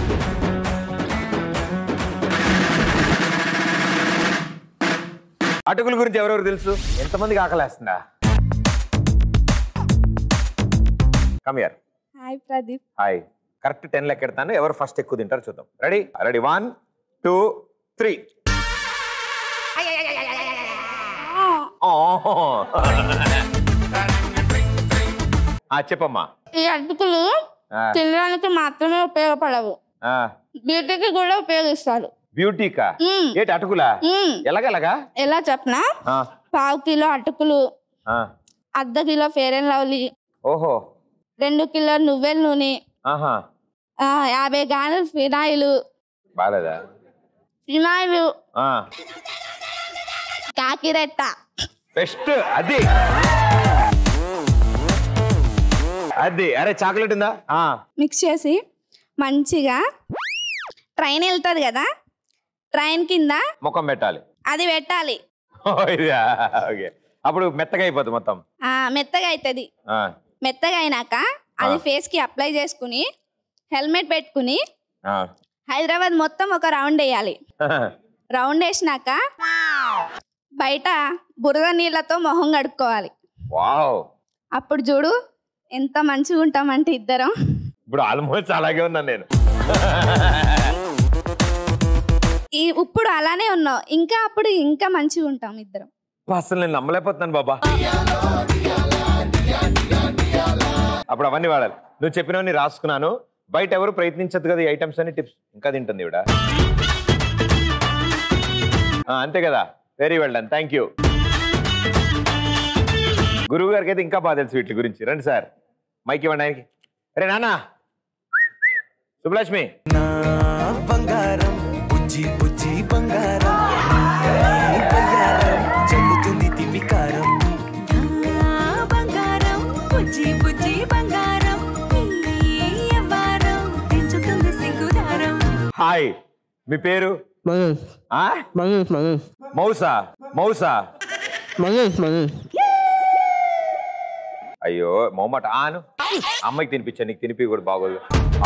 అటుకుల గురించి ఎవరెవరు తెలుసు? ఎంతమందికి ఆకలేస్తుందా? Come here. Hi Pradeep. Hi. Correct 10 లెక్కెడతాను. ఎవరు ఫస్ట్ ఎక్కువ తింటారు చూద్దాం. రెడీ? రెడీ 1 2 3. చెప్పమ్మా. ఈ అటుకులు తినడానికి మాత్రమే ఉపయోగపడవు, బ్యూటీకి కూడా ఉపయోగిస్తారు. బ్యూటీకా? ఏంటి అటుకులా? ఎలాగలాగా? ఎలా చెప్పనా, 1/2 కిలో అటుకులు, 1/2 కిలో ఫెయిర్ అండ్ లవ్లీ, ఓహో 2 కిలో నువ్వుల నూనె, 50 గ్రాములు ఫినాయిల్, కాకిరెట్ట బెస్ట్. అది అది అరే చాక్లెట్ ఉందా? మిక్స్ చేసి మంచిగా ట్రైన్ వెళ్తుంది కదా, ట్రైన్ కింద ముఖం పెట్టాలి, అది పెట్టాలి. అప్పుడు మెత్తగా అయిపోతుంది మొత్తం. మెత్తగా అవుతుంది. మెత్తగా అయినాక అది ఫేస్ కి అప్లై చేసుకుని హెల్మెట్ పెట్టుకుని హైదరాబాద్ మొత్తం ఒక రౌండ్ వేయాలి. రౌండ్ వేసినాక బయట బురద నీళ్ళతో మొహం కడుక్కోవాలి. అప్పుడు చూడు ఎంత మంచిగా ఉంటామంటే ఇద్దరం. ఇప్పుడు ఆల్మోస్ట్ అలాగే ఉన్నాను నేను. ఇప్పుడు అలానే ఉన్నావు, ఇంకా అప్పుడు ఇంకా మంచిగా ఉంటాం ఇద్దరం. అసలు నేను నమ్మలేకపోతున్నాను బాబా. అప్పుడు అవన్నీ వాడాలి. నువ్వు చెప్పినవన్నీ రాసుకున్నాను. బయట ఎవరు ప్రయత్నించదు కదా ఈ ఐటమ్స్ అని. టిప్స్ ఇంకా తింటుంది ఇవిడ. అంతే కదా. Very well done. Thank you. గురువు గారికి అయితే ఇంకా బాగా తెలుసు వీటి గురించి. రండి సార్, మైక్ ఇవ్వండి ఆయనకి. అరే నాన్న సుబ్బలక్ష్మి. హాయ్, మీ పేరు? మౌసా? మౌసా? అయ్యో మొమ్మట ఆను. అమ్మాయికి తినిపించా, నీకు తినిపి కూడా బాగోదు.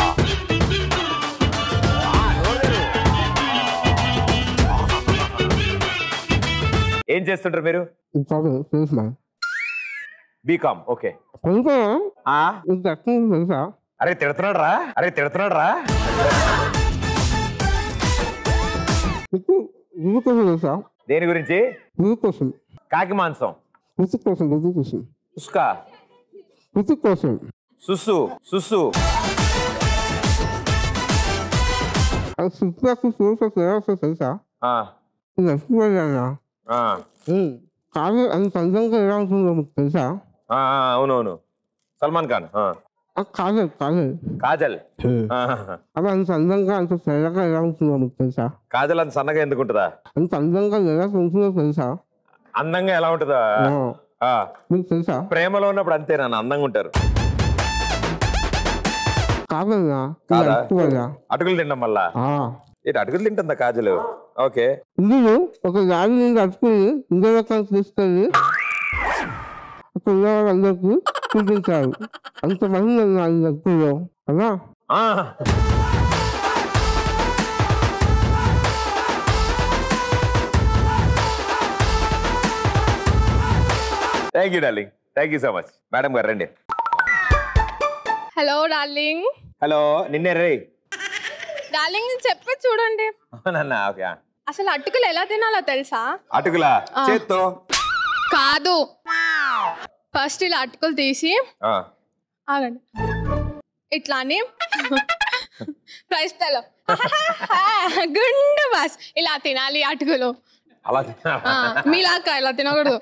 ఏం చేస్తుంటారు మీరు? బీకామ్. ఓకే. అరే తిడుతున్నాడు రా, అరే తిడుతున్నాడు రా. దేని గురించి? కాకి మాంసం. ఉస్కా సుసు సుసు. అవునవును, సల్మాన్ ఖాన్. కాజల్. కాజల్ అంత అందంగా అంత తెల్లగా ఎలా ఉంటుందో మీకు తెలుసా? కాజల్ అంత సన్నగా ఎందుకు ఉంటుందా? అంత అందంగా ఎలా ఉంటుందో తెలుసా? అందంగా ఎలా ఉంటుందా మీకు తెలుసా? ప్రేమలో ఉన్నప్పుడు అంతేనా అందంగా ఉంటారు? కాదన్నా, అటుకులు తినడం వల్ల. అటుకులు తింటుందా కాజలు? ఓకే. ఇందులో ఒక గాలి నుండి అటుకుని ఇంకో రకాలు తీసుకెళ్ళి అక్కడ ఉన్న వాళ్ళందరికీ చూపించారు. అంత మంది అటుకులో అలా. Thank you darling. Thank you so much. Madam గారు రండి. Hello darling. హలో. నిన్నే రే డార్లింగ్ చెప్పి చూడండి. ఓకే. అసలు అటుకులు ఎలా తినాలో తెలుసా? అటుకులా? చేత్తో కాదు, ఫస్ట్ ఇలా అటుకులు తీసి ఆగండి ఇట్లా అని ప్రైస్ తలో గుండు బాస్ ఇలా తినాలి అటుకులు. అలా మీలాగా ఇలా తినకూడదు.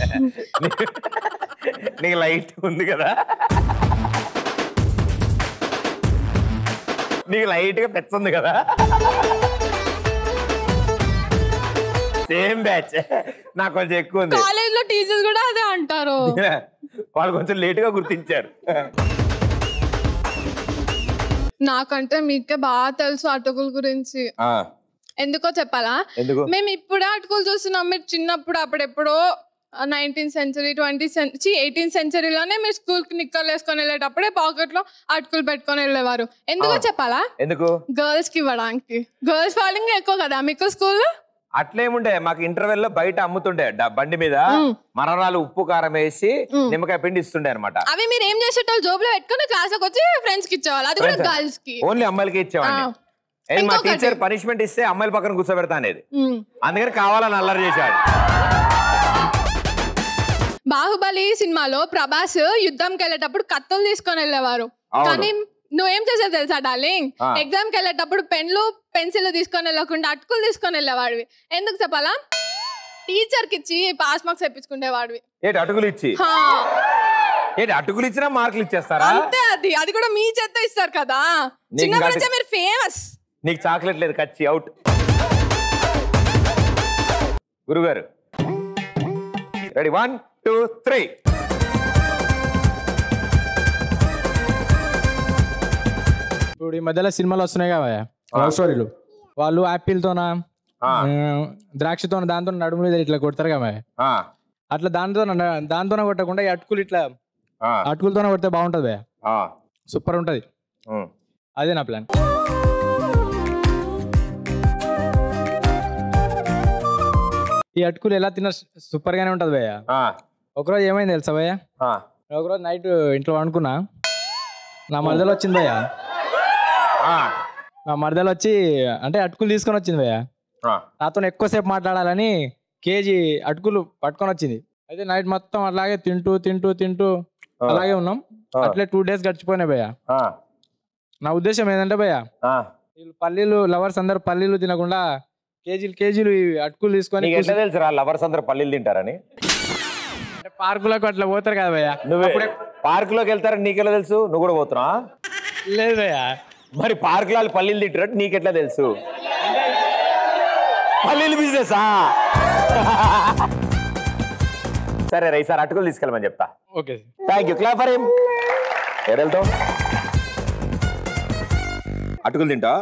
నీకు లైట్ ఉంది కదా, నీకు లైట్ గా పెచ్చుంది కదా. Same batch. నాకు కొంచెం ఎక్కువ ఉంది. కాలేజ్ లో టీచర్స్ కూడా అదే అంటారు. వాళ్ళు కొంచెం లేట్ గా గుర్తించారు. నాకంటే మీకే బాగా తెలుసు అటుకుల గురించి. ఎందుకో చెప్పాలా? మేము ఇప్పుడే అటుకులు చూస్తున్నాం. మీరు చిన్నప్పుడు అప్పుడెప్పుడో 19th సెంచరీ 18th సెంచరీలోనే మీరు స్కూల్ కి నిక్కర్లు వేసుకొని వెళ్ళేటప్పుడే పాకెట్ లో అటుకులు పెట్టుకొని వెళ్ళేవారు. ఎందుకో చెప్పాలా? ఎందుకు? గర్ల్స్ కి ఇవ్వడానికి. గర్ల్స్ ఫాలోయింగ్ ఎక్కువ కదా మీకు స్కూల్లో? అట్లేముండే, మాకు ఇంటర్వెల్ లో బయట అమ్ముతుండే బండి మీద మరణాలు ఉప్పు కారం వేసి నిమ్మకాయ పిండి ఇస్తుండే అనమాట. అవి మీరు ఏం చేసేటోళ్ళు జోబులో పెట్టుకుని క్లాస్ లోకి వచ్చి ఫ్రెండ్స్ కి ఇచ్చేవాళ్ళు. అది కూడా గర్ల్స్ కి, ఓన్లీ అమ్మాయిలకి ఇచ్చేవాడిని. మా టీచర్ పనిష్మెంట్ ఇస్తే అమ్మాయిల పక్కన కూర్చోబెడతా అనేది, అందుకని కావాలని అల్లరి చేశాడు. బాహుబలి సినిమాలో ప్రభాస్ యుద్ధంకి వెళ్ళేటప్పుడు కత్తులు తీసుకొని వెళ్ళేవారు. కానీ నువ్వేం చేసేది తెలుసా డార్లింగ్? ఎగ్జామ్ కి వెళ్ళేటప్పుడు పెన్లు పెన్సిల్ తీసుకొని వెళ్ళకుండా అటుకులు తీసుకొని వెళ్ళేవాడివి. ఎందుకు చెప్పాలా? టీచర్ కి ఇచ్చి పాస్ మార్క్స్ తెప్పించుకునేవాడివి. అటుకులు ఇచ్చి? అటుకులు ఇచ్చినా మార్కులు ఇచ్చేస్తారా? అంతే, అది కూడా మీ చేత ఇస్తారు కదా. చిన్నప్పటి నుంచే మీరు ఫేమస్. నీకు చాక్లెట్ లేదు, కచ్చి అవుట్. గురుగారు రెడీ? 1 2 3. ఇప్పుడు ఈ మధ్యలో సినిమాలు వస్తున్నాయి కదా లవ్ స్టోరీలు, వాళ్ళు యాపిల్తోనా ద్రాక్షతోన దాంతో నడుములు ఇట్లా కొడతారు కదా, అట్లా దాంతోనే కొట్టకుండా అటుకులు ఇట్లా అటుకులతోనే కొడితే బాగుంటది, సూపర్ ఉంటది. అదే నా ప్లాన్. ఈ అటుకులు ఎలా తిన్నా సూపర్ గానే ఉంటది భయ్య. ఒకరోజు ఏమైంది తెలుసా భయ్య? ఒకరోజు నైట్ ఇంట్లో అనుకున్నా, నా మరదలు వచ్చింది భయ్య. నా మరదలు వచ్చి అంటే అటుకులు తీసుకొని వచ్చింది భయ్య. నాతో ఎక్కువసేపు మాట్లాడాలని కేజీ అటుకులు పట్టుకొని వచ్చింది. అయితే నైట్ మొత్తం అలాగే తింటూ తింటూ తింటూ అలాగే ఉన్నాం. అట్లే 2 days గడిచిపోయినాయి భయ్య. నా ఉద్దేశం ఏంటంటే భయ్య, వీళ్ళు పల్లీలు లవర్స్ అందరు పల్లీలు తినకుండా కేజీలు అటుకులు తీసుకొని. ఎట్లా తెలుసురా లవర్స్ అందరు పల్లీలు తింటారని? అంటే పార్కులకు అట్లా పోతారు కదా భయ్య. నువ్వు పార్కులోకి వెళ్తారని నీకెలా తెలుసు? నువ్వు కూడా పోతున్నా? లేదు భయ్య. మరి పార్కులో వాళ్ళు పల్లీలు తింటారని నీకెట్లా తెలుసు? పల్లీలు బిజినెసా? సరే రా, ఈసారి అటుకులు తీసుకెళ్ళమని చెప్తా. Okay, thank you. Clap for him. ఎడల్తో అటుకులు తింటా?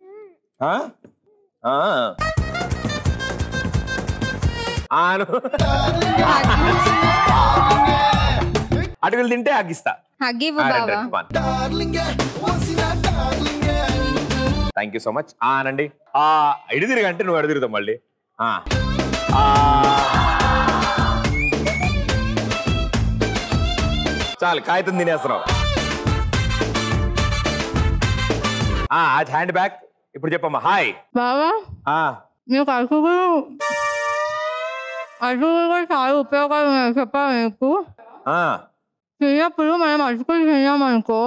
అటుకులు తింటే అగ్గిస్తా. Thank you so much. అనండి. ఇటు తిరిగి అంటే నువ్వు ఎడదిరుగుతావు మళ్ళీ. చాలు, కాగితం తినేస్తున్నావు. Hand bag. ఇప్పుడు చెప్పమ్మా. హాయ్ బాబా, మీకు అటుకులు కూడా చాలా ఉపయోగాలు ఉన్నాయి. చెప్పాలి మీకు. చిన్నప్పుడు మనం అటుకులు తిన్నామనుకో,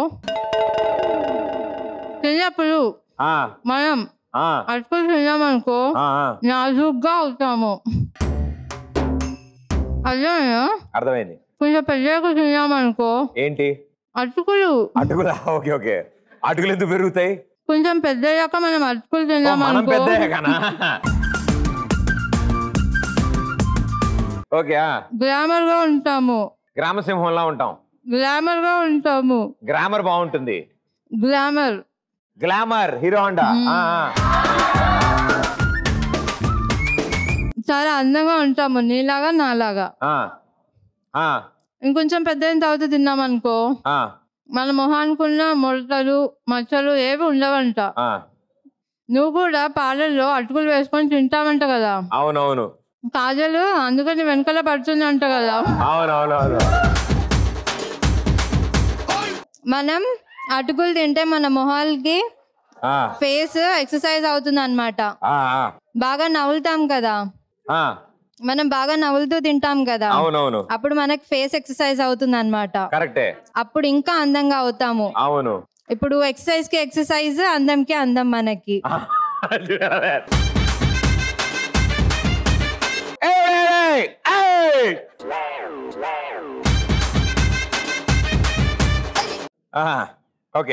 మనం అటుకులు తిన్నామనుకో నాజుగ్గా అవుతాము. అర్థమైనా? అర్థమైంది. కొంచెం పెద్దగా తిన్నామనుకో ఏంటి? అటుకులు. అటుకులు? Okay okay. అటుకులు ఎందుకు పెరుగుతాయి? కొంచెం పెద్దయ్యాక మనం అటుకులు తిన్నామనుకో. ఓకే. గ్లామర్ గా ఉంటాము. గ్రామసింహంలా ఉంటాం. గ్లామర్ గా ఉంటాము. గ్రామర్ బాగుంటుంది. Glamour hero Honda. చాలా అందంగా ఉంటాము, నీలాగా నాలాగా. ఇంకొంచెం పెద్ద తర్వాత తిన్నామనుకో మన మొహానికున్న ముడతలు మచ్చలు ఏవి ఉండవంట. నువ్వు కూడా పాలల్లో అటుకులు వేసుకొని తింటావంట కదా? అవునవును. కాజలు అందుకని వెనకాల పడుతుంది అంట కదా? అవునవునవును. మనం అటుకులు తింటే మన మొహాలకి ఫేస్ ఎక్సర్సైజ్ అవుతుంది అన్నమాట. బాగా నవ్వులుతాం కదా, మనం బాగా నవ్వులుతూ తింటాం కదా, అవునవును. అప్పుడు మనకి ఫేస్ ఎక్సర్సైజ్ అవుతుంది అన్నమాట. కరెక్టే. అప్పుడు ఇంకా అందంగా అవుతాము. అవును. ఇప్పుడు ఎక్సర్సైజ్ కి ఎక్సర్సైజ్, అందంకి అందం మనకి. ఓకే.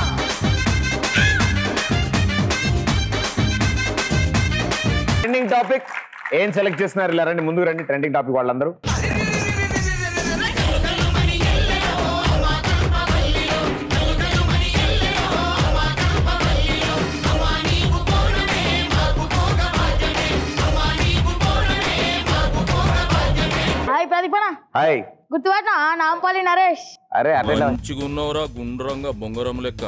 ట్రెండింగ్ టాపిక్ ఏం సెలెక్ట్ చేస్తున్నారు? ఇలా రండి, ముందుకు రండి. ట్రెండింగ్ టాపిక్ వాళ్ళందరూ. Hi hi. గుర్తుపట్టినా నాంపల్లి నరేష్. అరే అదే మంచిగున్నవరా గుండ్రంగా బొంగరం లెక్క.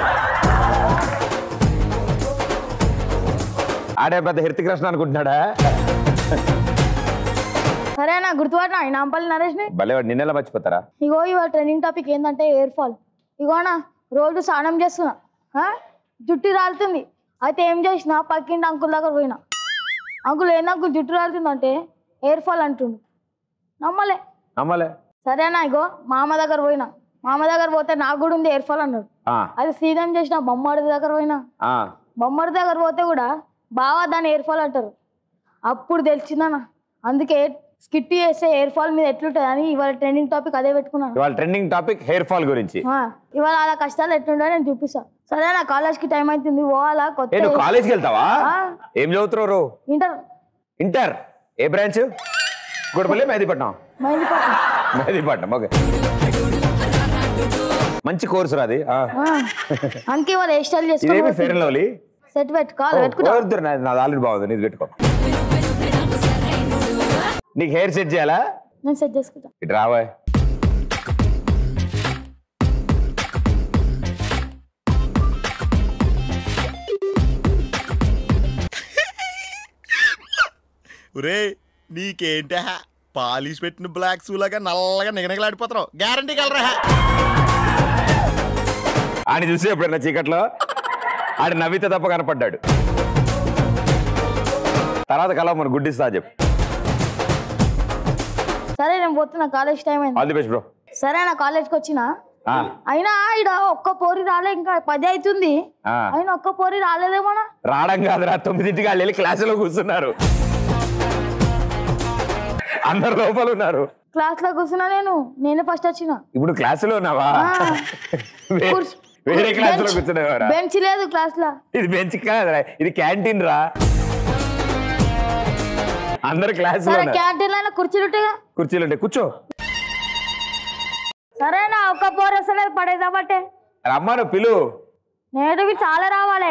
ఆడే పెద్ద హృతిక్ రోషన్ అనుకుంటున్నాడా? సరేనా గుర్తుపట్టినా నాంపల్లి నరేష్ ని. భలేవాడు, నిన్నెలా మర్చిపోతారా? ఇగో ఇవాళ ట్రెండింగ్ టాపిక్ ఏంటంటే ఎయిర్ ఫాల్. ఇగోనా రోజు స్నానం చేస్తున్నా, జుట్టు రాలుతుంది. అయితే ఏం చేసినా పక్కింటి అంకుల్ దగ్గర పోయినా. అంకుల్ ఏందంకుల్ జుట్టు రాలుతుందంటే ఎయిర్ ఫాల్ అంటుండు. నమ్మలే. సరేనా ఇగో మామ దగ్గర పోయినా. మామ దగ్గర పోతే నాకు కూడా ఉంది ఎయిర్ ఫాల్ అన్నాడు. అది సీదం చేసిన బొమ్మడి దగ్గర పోయినా. బొమ్మడి దగ్గర పోతే కూడా బావా దాన్ని ఎయిర్ ఫాల్ అంటారు. అప్పుడు తెలిసిందన్న. అందుకే స్కిట్ చేస్తే ఎయిర్ ఫాల్ మీద ఎట్లుంటది అని ఇవాళ ట్రెండింగ్ టాపిక్ అదే పెట్టుకున్నాను. ఇవాళ ట్రెండింగ్ టాపిక్ హెయిర్ ఫాల్ గురించి. ఇవాళ అలా కష్టాలు ఎట్లుంటో నేను చూపిస్తా. సరే నా కాలేజ్ కి టైం అవుతుంది, పోవాలా. కొత్త కాలేజ్కి వెళ్తావా? ఏం చదువుతున్నారు? ఇంటర్. ఏ బ్రాంచ్? గుడిపల్లి, మెహదీపట్నం. ఓకే, మంచి కోర్సు రాది. అందుకే ఇవాళ హెయిర్ స్టైల్ చేసుకో. ఫెయిర్ అండ్ లవ్లీ సెట్ పెట్టుకో. నాది ఆల్రెడీ బాగుంది, నీది పెట్టుకో. నీకు హెయిర్ సెట్ చేయాలా? నేను సెట్ చేసుకుంటా. ఇటు రావా. ఒరే నీకేంటా పాలిష్ పెట్టిన బ్లాక్ షూలాగా నల్లగా నిగనగలాడిపోతావు. గ్యారంటీ కలరా? ఆడి చూసి ఎప్పుడన్నా చీకట్లో ఆడి నవ్వితే తప్ప కనపడ్డాడు. తర్వాత కలవ మన గుడ్డిస్తా చెప్పు. సరే నేను పోతున్నా, కాలేజ్ టైం అయింది. All the best bro. సరే నా కాలేజ్కి వచ్చినా. అయినా ఇడ ఒక్క పోరి రాలే, ఇంకా 10 అవుతుంది. అయినా ఒక్క పోరి రాలేదేమోనా? రావడం కాదురా, 9ంటికి వాళ్ళు వెళ్ళి క్లాసులో కూర్చున్నారు. అందరు లోపల ఉన్నారు. క్లాస్ లో కూర్చున్నా, నేనే ఫస్ట్ వచ్చిన. ఇప్పుడు క్లాసులో ఉన్నావా? వేరే క్లాస్ లో కూర్చునేవారా? బెంచ్ లేదు క్లాస్ లో. ఇది బెంచ్ కాదురా, ఇది క్యాంటీన్ రా. అందరు క్లాస్ లో. క్యాంటీన్ లో కుర్చీలు ఉంటాయి, కూర్చో. సరేనా ఒక్క పోరు వస్తలేదు, పడేదామంటే రమ్మను, పిలు. నేటివి చాలా రావాలి.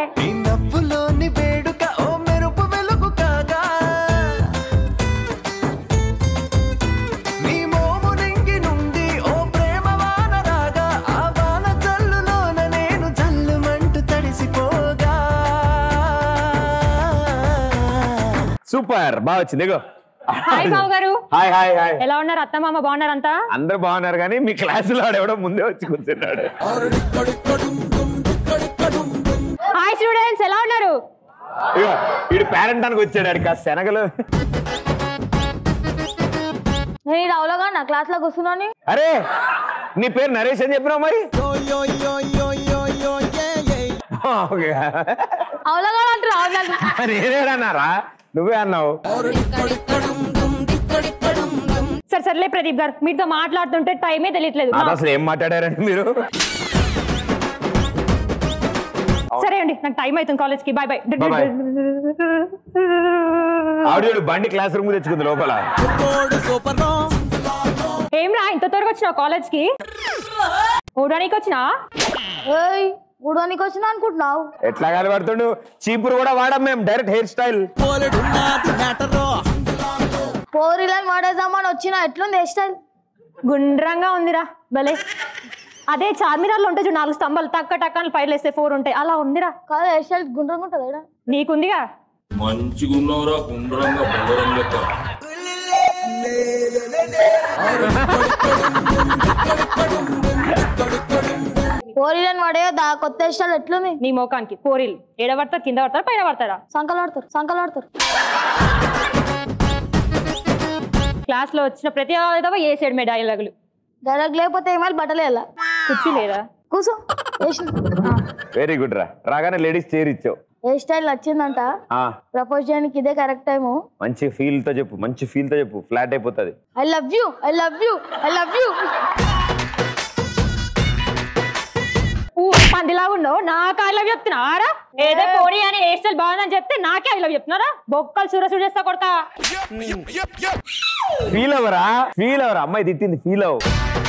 సూపర్, బాగా వచ్చింది. హాయ్ బాబు గారు. Hi hi hi. ఎలా ఉన్నారు? అత్త మామ బాగున్నారు? అంతా అందరు బాగున్నారు, కానీ మీ క్లాసులో ఆడెవడో ముందే వచ్చి కూర్చున్నాడు. హాయ్ స్టూడెంట్స్, ఎలా ఉన్నారు? వీడు పేరెంట్ అనుకు వచ్చాడు. ఆడికి ఆ శనగలు. నేను అవలోగా నా క్లాస్ లో కూర్చున్నాను. అరే నీ పేరు నరేష్ అని చెప్పినావు మరి. అవలోగా అంటారు. నేనేడన్నారా? నువ్వే అన్నావు. సర్లే ప్రదీప్ గారు, మీతో మాట్లాడుతుంటే టైమే తెలియట్లేదు. అసలు ఏం మాట్లాడారండి మీరు? సరే అండి, నాకు టైం అవుతుంది కాలేజ్ కి. Bye bye. ఆవిడ బండి క్లాస్ రూమ్ తెచ్చుకుంది లోపల. ఏం రా ఇంత త్వరగా వచ్చినావు కాలేజ్ కి? ఊడానికి వచ్చినా? ఊడానికి వచ్చినా అనుకుంటున్నావు? ఎట్లా కనబడుతుండు? చీపురు కూడా వాడాం మేము, డైరెక్ట్ హెయిర్ స్టైల్. పోరిలని వాడేద్దామని వచ్చినా. ఎట్లుంది హెయిర్ స్టైల్? గుండ్రంగా ఉందిరా భలే. అదే చార్మినార్లో ఉంటాయి చూడు, 4 స్తంభాలు టక్క టక్కలు పైలు వేస్తే 4 ఉంటాయి, అలా ఉందిరా. కాదు హెయిర్ స్టైల్ గుండ్రంగా ఉంటుంది. నీకుందిగా. మంచిగున్నవరా గుండ్రంగా బొంగరం లెక్క. పోరిలని వాడే కొత్త హెయిర్ స్టైల్ ఎట్లుంది? నీ మోకానికి పోరీలు ఏడ పడతారు? కింద పడతారు, పైన పడతారా? సంకలు ఆడతారు. క్లాస్ లో వచ్చిన ప్రతి ఏ సైడ్ మే డైలాగులు. డైలాగ్ లేకపోతే ఏమైనా బట్టలే ఎలా కుర్చీ లేదా? కూర్చో. వెరీ గుడ్ రా. రాగానే లేడీస్ చైర్ ఇచ్చావు. హెయిర్ స్టైల్ నచ్చిందంట. ప్రపోజ్ చేయడానికి ఇదే కరెక్ట్ టైము. మంచి ఫీల్ తో చెప్పు, ఫ్లాట్ అయిపోతుంది. I love you. పందిలాగా ఉండవు, నాకు ఐ లవ్ చెప్తున్నారా? ఏదో పోనీ అని హెయిర్ స్టైల్ బాగుందని చెప్తే నాకే ఐ లవ్ చెప్తున్నారా? బొక్కలు సూరసూడు చేస్తా కొడతా. ఫీల్ అవరా అమ్మాయి తిట్టింది, ఫీల్ అవ్వు.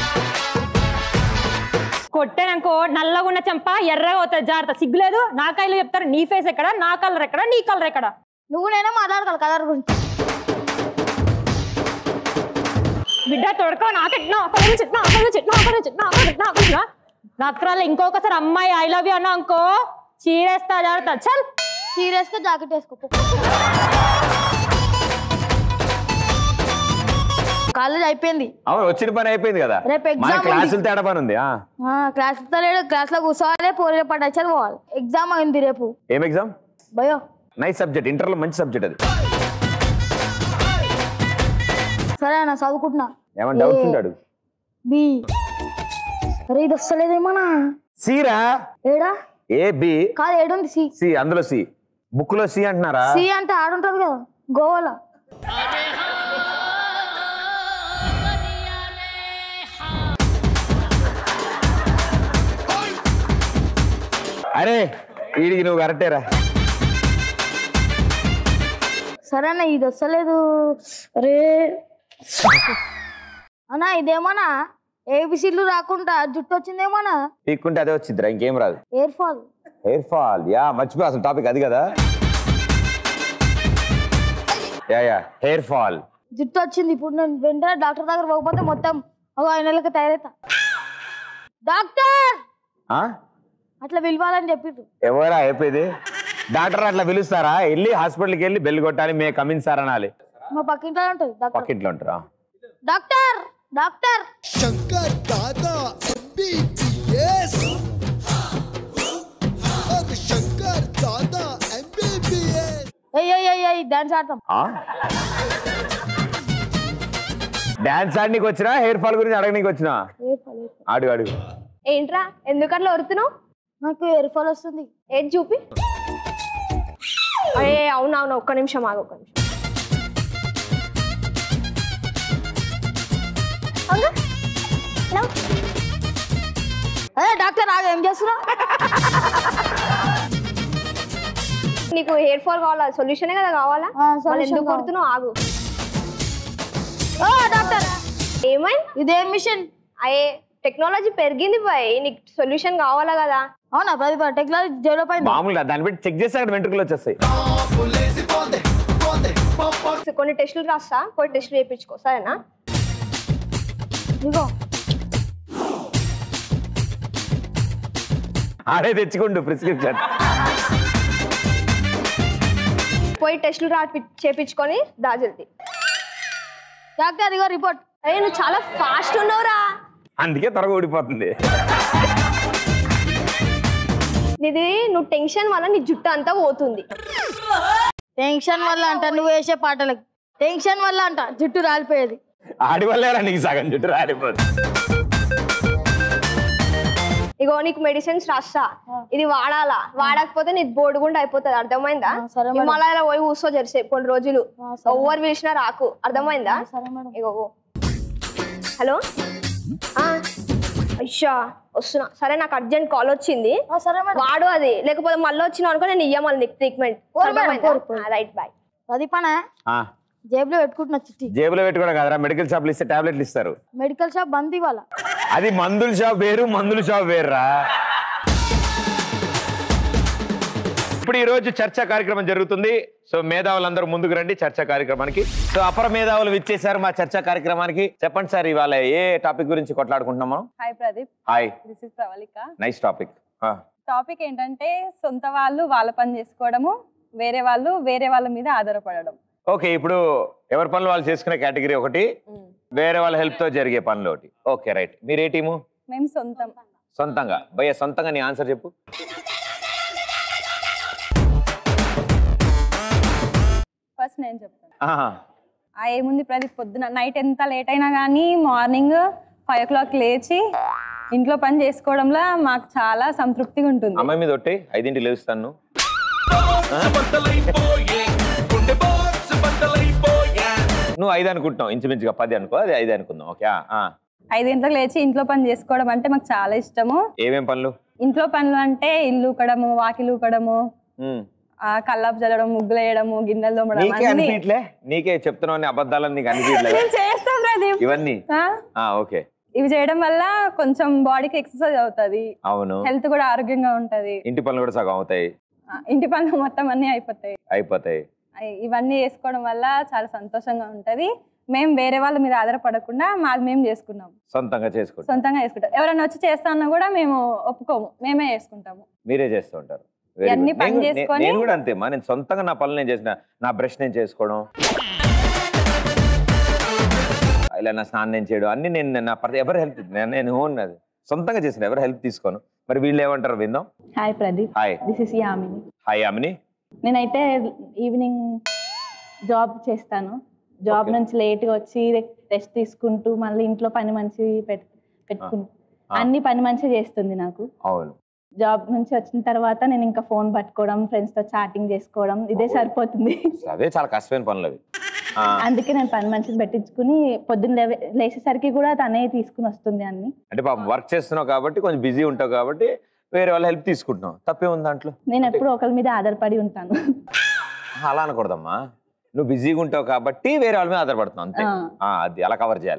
కొట్టాననుకో నల్లగా ఉన్న చంప ఎర్రగా అవుతుంది, జాగ్రత్త. సిగ్గులేదు? నా కైలో చెప్తారు. నీ ఫేస్ ఎక్కడ, నా కలర్ ఎక్కడ, నీ కలర్ ఎక్కడ? నువ్వు నేనే మాట్లాడగల కలర్ గురించి. బిడ్డ తొడక నాకెట్నా నక్కరాలు ఇంకొకసారి అమ్మాయి ఐ లవ్ యూ అన్నా అనుకో చీరేస్తా జాగ్రత్త చల్ సీరియస్గా జాకెట్ వేసుకో కాలేజ్ అయిపోయింది అవును వచ్చిన పని అయిపోయింది కదా రేపు మన ఎగ్జామ్ క్లాసులు తేడా పని ఉంది క్లాస్ లో కూర్చోవాలి పోరే పడ్డారు పోవాలి ఎగ్జామ్ అయింది రేపు ఏం ఎగ్జామ్ భయో నైస్ సబ్జెక్ట్ ఇంటర్లో మంచి సబ్జెక్ట్ అది సరే అన్న చదువుకుంటున్నా ఏమన్నా డౌట్స్ ఉంటాడు బి అరే ఇది వస్తలేదేమోనా సిరా ఏడా ఏ బి కాదు ఏడుంది సి సి అందులో సి బుక్ లో సి అంటున్నారా సి అంటే ఆడుంటది కదా గోవాలో అరే వీడికి నువ్వు కరెక్టేరా సరే అన్న ఇది వస్తలేదు అరే అన్నా ఇదేమోనా ఏబిసిడ్లు రాకుండా జుట్టు వచ్చిందేమోనా పీక్కుంటే అదే వచ్చిద్దిరా ఇంకేం రాదు air fall hair fall yeah మర్చిపోయి అసలు టాపిక్ అది కదా యా హెయిర్ ఫాల్ జుట్టు వచ్చింది ఇప్పుడు నేను వెంటనే డాక్టర్ దగ్గర పోకపోతే మొత్తం ఒక 5 నెలలకు తయారైతా డాక్టర్ అట్లా పిలవాలని చెప్పిండు ఎవరా అయిపోయింది డాక్టర్ అట్లా పిలుస్తారా వెళ్ళి హాస్పిటల్కి వెళ్ళి బెల్ కొట్టాలి మే కమిన్ సార్ అనాలి మా పక్కింట్లో ఉంటుంది పక్కింట్లో ఉంటారా doctor doctor Shankar Dada MBBS Shankar Dada MBBS dance ఆడతాం డాన్స్ ఆడనీకి వచ్చినా హెయిర్ ఫాల్ గురించి అడగనీకి వచ్చినా అడుగు అడుగు ఏంట్రా ఎందుకట్లా వరుతున్నావు నాకు హెయిర్ ఫాల్ వస్తుంది ఏది చూపి అయ్యే అవునవును ఒక్క నిమిషం ఆగు ఒక్క నిమిషం అదే డాక్టర్ ఆగు ఏం చేస్తున్నా నీకు హెయిర్ ఫాల్ కావాలా సొల్యూషనే కదా కావాలా ఎందుకు కొడుతున్నావు ఆగు డాక్టర్ ఏమైంది ఇదేం మిషన్ అయ్యే టెక్నాలజీ పెరిగింది బాయ్ నీకు సొల్యూషన్ కావాలా కదా అవునా ప్రదీప్ టెక్నాలజీ డెవలప్ అయింది మామూలుగా దాన్ని బట్టి చెక్ చేస్తే అక్కడ వెంట్రుకలు వచ్చేస్తాయి కొన్ని టెస్టులు రాస్తా కొన్ని టెస్టులు చేయించుకో సరేనా ఇగో ఆడే తెచ్చుకుంటూ ప్రిస్క్రిప్షన్ పోయి టెస్టులు చేయించుకొని దాజల్ది డాక్టర్ ఇగో రిపోర్ట్ అయ్యే నువ్వు చాలా ఫాస్ట్ ఉన్నావురా అందుకే త్వరగా ఊడిపోతుంది నీది నువ్వు టెన్షన్ వల్ల నీ జుట్టు అంతా పోతుంది టెన్షన్ వల్ల అంట నువ్వు వేసే పాటలకు టెన్షన్ వల్ల అంట జుట్టు రాలిపోయేది ఆడి వల్లేరా నీకు సగం జుట్టు రాలిపోతుంది ఇగో నీకు మెడిసిన్స్ రాస్తా ఇది వాడాలా వాడకపోతే నీ బోర్డు గుండా అయిపోతుంది అర్థమైందా హిమాలయాలో పోయి కూర్చో జరిసేపు కొన్ని రోజులు ఎవరు పిలిచినా రాకు అర్థమైందా ఇగో హలో అయ్యా వస్తున్నా సరే నాకు అర్జెంట్ కాల్ వచ్చింది వాడు అది లేకపోతే మళ్ళీ వచ్చినావు అనుకో నేను ఇయ్యమని నీకు ట్రీట్మెంట్ రైట్ బాయ్ ప్రదీపనా జేబులో పెట్టుకుంటున్నా చిట్టి జేబులో పెట్టుకోవడం కాదురా మెడికల్ షాప్లు ఇస్తే టాబ్లెట్లు ఇస్తారు మెడికల్ షాప్ బంద్ ఇవాళ అది మందుల షాప్ వేరు మందుల షాప్ వేరురా ఇప్పుడు ఈ రోజు చర్చా కార్యక్రమం జరుగుతుంది సో మేధావులందరూ ముందుకు రండి చర్చా కార్యక్రమానికి సో అపర మేధావులు విచ్చేశారు మా చర్చా కార్యక్రమానికి చెప్పండి సార్ ఇవాళ ఏ టాపిక్ గురించి కొట్లాడుకుంటున్నాం మనం hi Pradeep hi this is Pravalika nice topic topic ఏంటంటే సొంత వాళ్ళు వాళ్ళ పని చేసుకోవడము వేరే వాళ్ళు వేరే వాళ్ళ మీద ఆధారపడడం ఓకే ఇప్పుడు ఎవరి పనులు వాళ్ళు చేసుకునే కేటగిరీ ఒకటి వేరే వాళ్ళ హెల్ప్ తో జరిగే పనులు ఒకటి ఓకే రైట్ మీరు ఏ టీము మేము సొంతం సొంతంగా భయ్య సొంతంగా నీ ఆన్సర్ చెప్పు ఫస్ట్ నేను చెప్తాను ఏముంది ప్రదీప్ పొద్దున నైట్ ఎంత లేట్ అయినా కానీ మార్నింగ్ 5 o'clock లేచి ఇంట్లో పని చేసుకోవడంలో మాకు చాలా సంతృప్తిగా ఉంటుంది అమ్మాయి మీద ఒట్టి 5 లేస్తాను నువ్వు 5 అనుకుంటున్నావు ఇంచుమించుగా 10 అనుకో అది 5 అనుకుందాం ఓకే 5 గంటలకు లేచి ఇంట్లో పని చేసుకోవడం అంటే మాకు చాలా ఇష్టము ఏమేం పనులు ఇంట్లో పనులు అంటే ఇల్లు ఊకడము వాకిలు ఊకడము కల్లాపు చల్లడం ముగ్గులు వేయడము గిన్నెలు తోమడం నీకే చెప్తున్నావు అబద్ధాలని నీకు అనిపించలేదు చేస్తాం ప్రదీప్ ఇవన్నీ ఓకే ఇవి చేయడం వల్ల కొంచెం బాడీకి ఎక్సర్సైజ్ అవుతుంది అవును హెల్త్ కూడా ఆరోగ్యంగా ఉంటది ఇంటి పనులు కూడా సగం అవుతాయి ఇంటి పనులు మొత్తం అన్ని అయిపోతాయి అయిపోతాయి ఇవన్నీ చేసుకోవడం వల్ల చాలా సంతోషంగా ఉంటది మేము వేరే వాళ్ళ మీద ఆధారపడకుండా మాది మేము చేసుకున్నాము. సొంతంగా చేసుకుంటాం. సొంతంగా చేసుకుంటాం. ఎవరైనా వచ్చి చేస్తా అన్నా కూడా మేము ఒప్పుకోము, మేమే చేసుకుంటాము. మీరే చేస్తూ ఉంటారు. అన్ని పని చేసుకొని నేను కూడా అంతేమ్మా, నేను సొంతంగా నా పనులు నేను చేసిన, నా బ్రష్ నేను చేసుకోవడం, ఇలా నా స్నానం నేను చేయడం అన్ని నేను నా ఎవరు హెల్ప్ నేను ఓన్ అది సొంతంగా చేసిన, ఎవరు హెల్ప్ తీసుకోను. మరి వీళ్ళు ఏమంటారు విందాం. Hi Pradeep. Hi. This is Yamini. Hi Yamini. నేనైతే ఈవినింగ్ జాబ్ చేస్తాను. జాబ్ నుంచి లేట్గా వచ్చి రెస్ట్ తీసుకుంటూ మళ్ళీ ఇంట్లో పని మనిషి పెట్టుకుంటూ అన్ని పని మనిషి చేస్తుంది నాకు. అవును. జాబ్ నుంచి వచ్చిన తర్వాత నేను ఇంకా ఫోన్ పట్టుకోవడం, ఫ్రెండ్స్ తో చాటింగ్ చేసుకోవడం ఇదే సరిపోతుంది. అవే చాలా కష్టమైన పనులు అవి. అందుకే నేను పని మనిషిని పెట్టించుకుని పొద్దున్న లేచేసరికి కూడా తనే తీసుకుని వస్తుంది అన్ని. అంటే వర్క్ చేస్తున్నావు కాబట్టి కొంచెం బిజీ ఉంటావు కాబట్టి వేరే వాళ్ళ హెల్ప్ తీసుకుంటున్నావు, తప్పే ఉంది దాంట్లో. నేను ఎప్పుడు ఒకరి మీద ఆధారపడి ఉంటాను. అలా అనకూడదమ్మా, నువ్వు బిజీగా ఉంటావు కాబట్టి వేరే వాళ్ళ మీద ఆధారపడుతున్నావు అంతే. అది అలా కవర్ చేయాలి.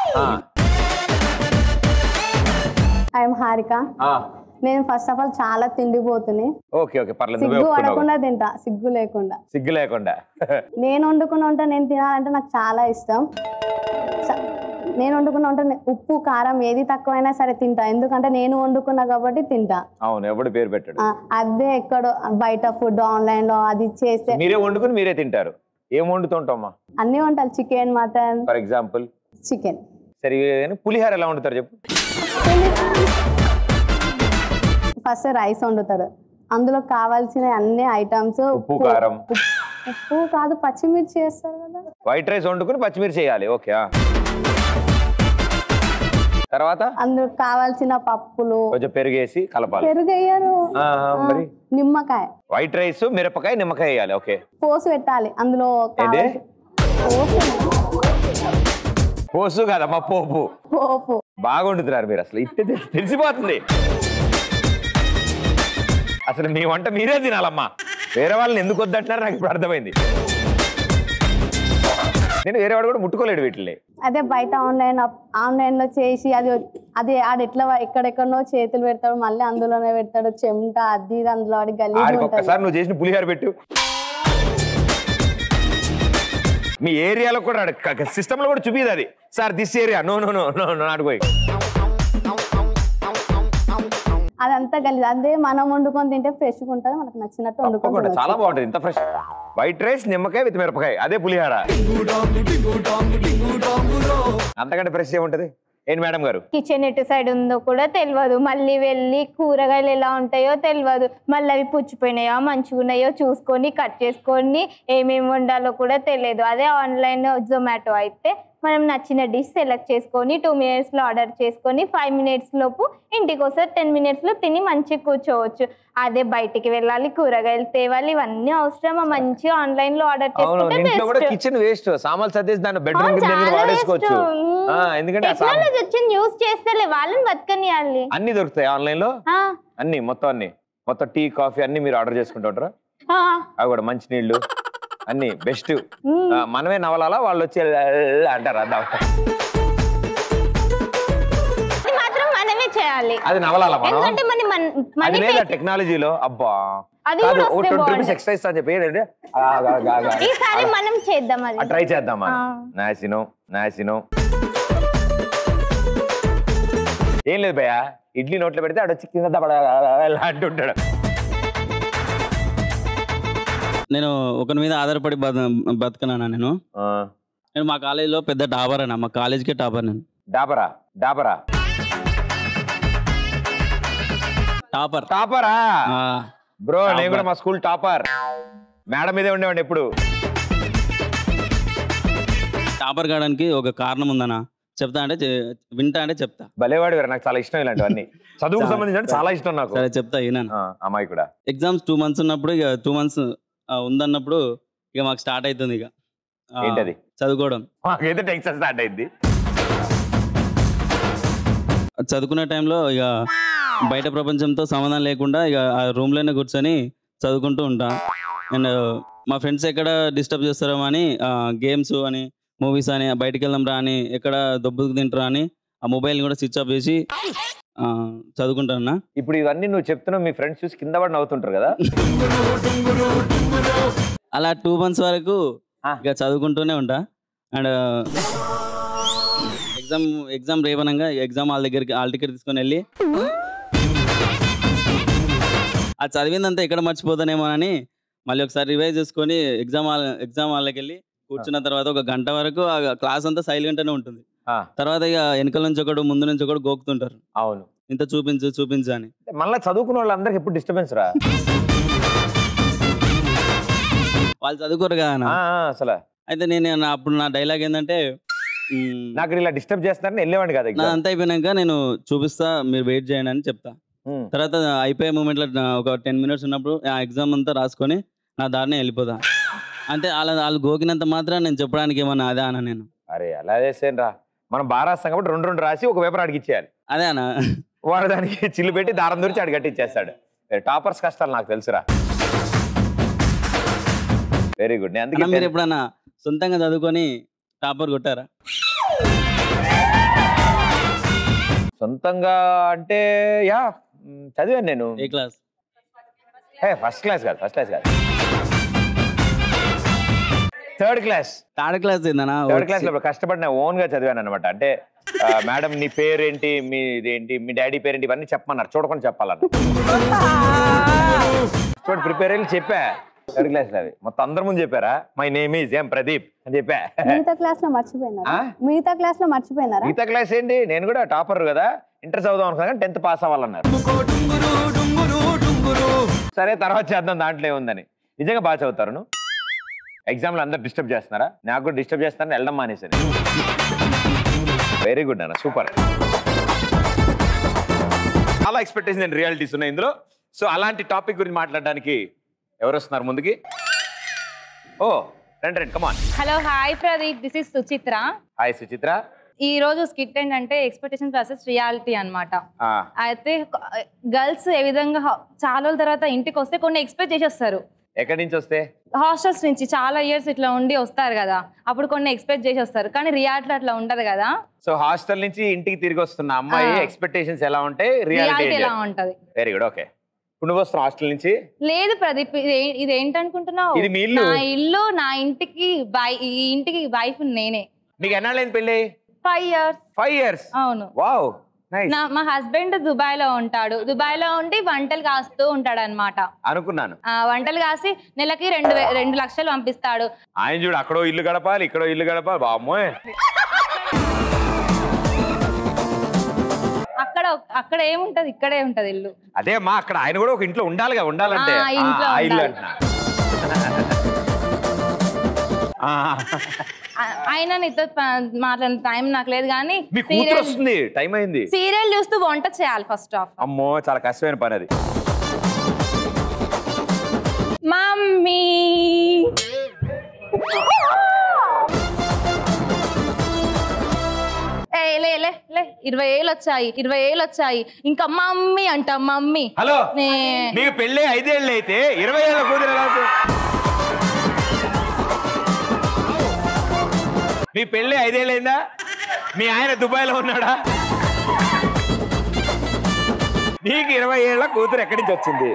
ఐఎమ్ హారిక. నేను ఫస్ట్ ఆఫ్ ఆల్ చాలా తిండిపోతుని. ఓకే ఓకే పర్లేదు. సిగ్గు పడకుండా తింటా, సిగ్గు లేకుండా. సిగ్గు లేకుండా నేను వండుకున్న వంట నేను తినాలంటే నాకు చాలా ఇష్టం. నేను వండుకున్న వంట ఉప్పు కారం ఏది తక్కువైనా సరే తింటా, ఎందుకంటే నేను వండుకున్నా కాబట్టి తింటా. అవును, ఎవడు పేరు పెట్టాడు. అదే ఎక్కడో బయట ఫుడ్ ఆన్లైన్ లో అది చేస్తే మీరే వండుకుని మీరే తింటారు. ఏం వండుతుంటామా? అన్ని వంటలు, chicken, mutton. For example chicken. సరే, పులిహార ఎలా వండుతారు చెప్పు. ఫస్ట్ రైస్ వండుతారు, అందులో కావాల్సిన అన్ని ఐటమ్స్. ఉప్పు కారం. ఉప్పు కాదు, పచ్చిమిర్చి చేస్తారు కదా. వైట్ రైస్ వండుకుని పచ్చిమిర్చి చేయాలి. ఓకే. తర్వాత అందులో కావాల్సిన పప్పులు, కొంచెం పెరుగేసి కలపాలి. పెరుగు వేయరు, మరి నిమ్మకాయ. వైట్ రైస్, మిరపకాయ, నిమ్మకాయ వేయాలి. ఓకే. పోసు పెట్టాలి అందులో. పోసు కాదమ్మా, పోపు. పోపు బాగా వండుతున్నారు మీరు, అసలు ఇట్టే తెలిసిపోతుంది. అసలు మీ వంట మీరే తినాలమ్మా, వేరే వాళ్ళని ఎందుకు వద్దంటున్నారు నాకు ఇప్పుడు అర్థమైంది. నేను వేరే వాడు కూడా ముట్టుకోలేడు వీటిని. అదే బయట ఆన్లైన్ లో చేసి అది ఆడ ఎట్లా ఎక్కడెక్కడో చేతులు పెడతాడు, మళ్ళీ అందులోనే పెడతాడు చెమట అది ఇది, అందులో ఆడి గలీజ్. ఒక్కసారి నువ్వు చేసిన పులిహార పెట్టు, మీ ఏరియాలో కూడా సిస్టమ్ లో కూడా చూపిది అది. Sir this area, no no no no not going. అదంతా గలీజ్. అదే మనం వండుకొని తింటే ఫ్రెష్ గా ఉంటుంది, మనకు నచ్చినట్టు వండుకుంటాం. చాలా బాగుంటుంది, ఇంత ఫ్రెష్. వైట్ రైస్, నిమ్మకాయ విత్ మిరపకాయ, అదే పులిహార. అంతకంటే ఫ్రెష్ ఏముంటది. ఏంటి మేడం గారు? కిచెన్ ఎటు సైడ్ ఉందో కూడా తెలియదు, మళ్ళీ వెళ్ళి కూరగాయలు ఎలా ఉంటాయో తెలియదు, మళ్ళీ అవి పుచ్చిపోయినాయో మంచిగా ఉన్నాయో చూసుకొని కట్ చేసుకొని ఏమేమి వండాలో కూడా తెలియదు. అదే ఆన్లైన్ జొమాటో అయితే మనం నచ్చిన డిష్ సెలెక్ట్ చేసుకొని 2 minutes లో ఆర్డర్ చేసుకొని 5 minutes లోపు ఇంటికి వస్తే 10 minutes లో తిని మంచిగా కూర్చోవచ్చు. అదే బయటికి వెళ్ళాలి, కూరగాయలు తేవాలి, ఇవన్నీ అవసరమా? మంచిగా ఆన్లైన్ లో ఆర్డర్ చేసుకుంటే కిచెన్ వేస్ట్, సామాన్లు సర్దేసి దాన్ని బెడ్రూమ్ కింద వాడేసుకోవచ్చు. ఎందుకంటే టెక్నాలజీ వచ్చింది, యూస్ చేస్తేలే వాళ్ళని బతకనియాలి. అన్ని దొరుకుతాయి ఆన్లైన్ లో, అన్ని మొత్తం టీ కాఫీ అన్ని మీరు ఆర్డర్ చేసుకుంటూ ఉంటారా? అవి కూడా మంచి నీళ్లు అన్ని బెస్ట్. మనమే నవలాలా, వాళ్ళు వచ్చి అంటారు. చేయాలి అది నవలాలా టెక్నాలజీలో. అబ్బా ఎక్సర్సైజ్ అని చెప్పి మనం చేద్దాం, ట్రై చేద్దామా? నాసినో ఏం లేదు భయ్యా, ఇడ్లీ నోట్లో పెడితే ఆడ వచ్చి కింద అంటుంటాడు. నేను ఒకరి మీద ఆధారపడి బతకనా? నేను మా కాలేజీలో పెద్ద టాపర్ అన్న, మా కాలేజ్కే టాపర్ నేను. డాబరా టాపరా బ్రో? నేను కూడా మా స్కూల్ టాపర్, మేడం మీదే ఉండేవాడి ఎప్పుడు. టాపర్ కావడానికి ఒక కారణం ఉందన్నా, చెప్తా అంటే వింటా అంటే చెప్తా. భలేవాడు, నాకు చాలా ఇష్టం ఇలాంటివన్నీ, చదువుకు సంబంధించి చాలా ఇష్టం నాకు. సరే చెప్తా, ఈయన అమ్మాయి కూడా ఎగ్జామ్స్ 2 months ఉన్నప్పుడు, ఇక 2 months ఉందన్నప్పుడు ఇక మాకు స్టార్ట్ అవుతుంది ఇక ఏంటది చదువుకోవడం. మాకైతే టెన్షన్ స్టార్ట్ అయింది. చదువుకునే టైంలో ఇక బయట ప్రపంచంతో సంబంధం లేకుండా ఇక ఆ రూమ్లోనే కూర్చొని చదువుకుంటూ ఉంటా. అండ్ మా ఫ్రెండ్స్ ఎక్కడ డిస్టర్బ్ చేస్తారో అని గేమ్స్ అని, మూవీస్ అని, బయటికి వెళ్దాం రా అని, ఎక్కడ దొబ్బుకు తింటారా అని ఆ మొబైల్ కూడా స్విచ్ ఆఫ్ చేసి చదువుకుంటానన్నా. ఇప్పుడు ఇవన్నీ నువ్వు చెప్తున్నావు, మీ ఫ్రెండ్స్ చూసి కింద పడి నవ్వుతుంటారు కదా. అలా 2 months వరకు ఇక చదువుకుంటూనే ఉంటా. అండ్ ఎగ్జామ్ రేపనంగా ఎగ్జామ్ హాల్ టికెట్ తీసుకొని వెళ్ళి అది చదివిందంతా ఎక్కడ మర్చిపోతానేమో అని మళ్ళీ ఒకసారి రివైజ్ చేసుకొని ఎగ్జామ్ హాల్కి వెళ్ళి కూర్చున్న తర్వాత ఒక గంట వరకు ఆ క్లాస్ అంతా సైలెంట్గానే ఉంటుంది. తర్వాత ఇక వెనకాల నుంచి ఒకడు ముందు నుంచి ఒకడు గోకుతుంటారు. అవును, ఇంత చూపించు అని. మళ్ళీ చదువుకున్న వాళ్ళందరికి ఎప్పుడు డిస్టర్బెన్స్ రా? వాళ్ళు చదువుకోరు కదా అసలు. అయితే నేను అప్పుడు నా డైలాగ్ ఏంటంటే, నాకు ఇలా డిస్టర్బ్ చేస్తారని వెళ్ళేవాడిని కదా. నా అంతా అయిపోయినాక నేను చూపిస్తా, మీరు వెయిట్ చేయండి అని చెప్తా. తర్వాత అయిపోయే మూమెంట్లో ఒక 10 minutes ఉన్నప్పుడు ఆ ఎగ్జామ్ అంతా రాసుకొని నా దారిని వెళ్ళిపోతా. అంటే వాళ్ళు గోకినంత మాత్రం నేను చెప్పడానికి ఏమన్నా అదే అన్న నేను. అరే అలా చేసేను రా, మనం బాగా రాస్తాం కాబట్టి 2 రాసి ఒక పేపర్ అడిగి ఇచ్చేయాలి. అదే అన్న, వాడు దానికి చిల్లు పెట్టి దారం దూరించి అడిగి కట్టిచ్చేస్తాడు. టాపర్స్ కష్టాలు నాకు తెలుసురా. Very good. మీరు ఎప్పుడన్నా సొంతంగా చదువుకొని టాపర్ కొట్టారా? సొంతంగా అంటే యా చదివాను నేను. ఏ క్లాస్? ఫస్ట్ క్లాస్ కాదు, third class. Third class third class లో కష్టపడిన ఓన్ గా చదివాను అనమాట. అంటే మేడం నీ పేరేంటి, మీదేంటి, మీ డాడీ పేరేంటి, ఇవన్నీ చెప్పమన్నారు, చూడకుండా చెప్పాలన్న. చూడండి ప్రిపేర్ అయ్యి చెప్పా. థర్డ్ క్లాస్ లో అవి మొత్తం అందరి ముందు చెప్పారా, మై నేమ్ ఈజ్ ప్రదీప్ అని చెప్పా. మిగతా క్లాస్ లో మర్చిపోయినారా? మిగతా క్లాస్ ఏంటి, నేను కూడా టాపర్ కదా, ఇంటర్ చదువుదాం అనుకున్నా కానీ 10th పాస్ అవ్వాలన్నారు. సరే తర్వాత చేద్దాం, దాంట్లో ఏముందని. నిజంగా బాగా చదువుతారు నువ్వు? ఎగ్జామ్లో అందరు డిస్టర్బ్ చేస్తున్నారా? నాకు కూడా డిస్టర్బ్ చేస్తారని వెళ్ళడం మానేసాను. వెరీ గుడ్ అన్న, సూపర్. చాలా ఎక్స్పెక్టేషన్ అండ్ రియాలిటీస్ ఉన్నాయి ఇందులో. సో అలాంటి టాపిక్ గురించి మాట్లాడడానికి ఎవరు వస్తున్నారు ముందుకి? ఓ రండి come on. Hello, hi Pradeep, this is Suchitra. Hi Suchitra. ఈ రోజు స్కిట్ ఏంటంటే ఎక్స్పెక్టేషన్ వర్సెస్ రియాలిటీ అన్నమాట. అయితే గర్ల్స్ ఏ విధంగా చాలా రోజుల తర్వాత ఇంటికి వస్తే కొన్ని ఎక్స్పెక్ట్ చేసి వస్తారు. ఎక్కడి నుంచి వస్తే? హాస్టల్స్ నుంచి చాలా ఇయర్స్ ఇట్లా ఉండి వస్తారు కదా, అప్పుడు కొన్ని ఎక్స్పెక్ట్ చేసి వస్తారు. కానీ రియాలిటీ అట్లా ఉండదు కదా. సో హాస్టల్ నుంచి ఇంటికి తిరిగి వస్తున్న అమ్మాయి ఎక్స్పెక్టేషన్స్ ఎలా ఉంటాయి, రియాలిటీ ఎలా ఉంటది? Very good. ఓకే, ఇప్పుడు నువ్వు వస్తున్నావు హాస్టల్ నుంచి? లేదు ప్రదీప్, ఇది ఏంటనుకుంటున్నావు? ఇది మీ ఇల్లు. నా ఇల్లు, నా ఇంటికి ఈ ఇంటికి వైఫ్ నేనే. మీకు ఎన్నాళ్ళైంది పెళ్ళి? 5 years. 5 years? అవును. Wow, nice. మా హస్బెండ్ దుబాయ్ లో ఉంటాడు. దుబాయ్ లో ఉండి వంటలు కాస్తూ ఉంటాడు అన్నమాట. అనుకున్నాను. వంటలు కాసి నెలకి 2 లక్షలు పంపిస్తాడు. ఆయన చూడు, అక్కడో ఇల్లు గడపాలి, ఇక్కడో ఇల్లు గడపాలి. బామ్మోయ్, అక్కడ ఏముంటది, ఇక్కడే ఉంటది ఇల్లు. అదే మా అక్కడ ఆయన కూడా ఒక ఇంట్లో ఉండాలిగా, ఉండాలంటే ఇల్లు అంటున్నా. ఆయన నీతో మాట్లాడిన టైం నాకు లేదు, కానీ టైం అయింది. సీరియల్ చూస్తూ వంట చేయాలి ఫస్ట్ ఆఫ్. అమ్మో, చాలా కష్టమైన పని అది. మమ్మీ లే 20,000 వచ్చాయి ఇంకా మమ్మీ అంట. మమ్మీ హలో, మీకు పెళ్ళి 5 ఏళ్ళు అయితే 20 ఏళ్ళ కూతురు ఎలా? మీ పెళ్ళి 5 ఏళ్ళు అయిందా? మీ ఆయన దుబాయ్ లో ఉన్నాడా? నీకు 20 ఏళ్ళ కూతురు ఎక్కడి నుంచి వచ్చింది?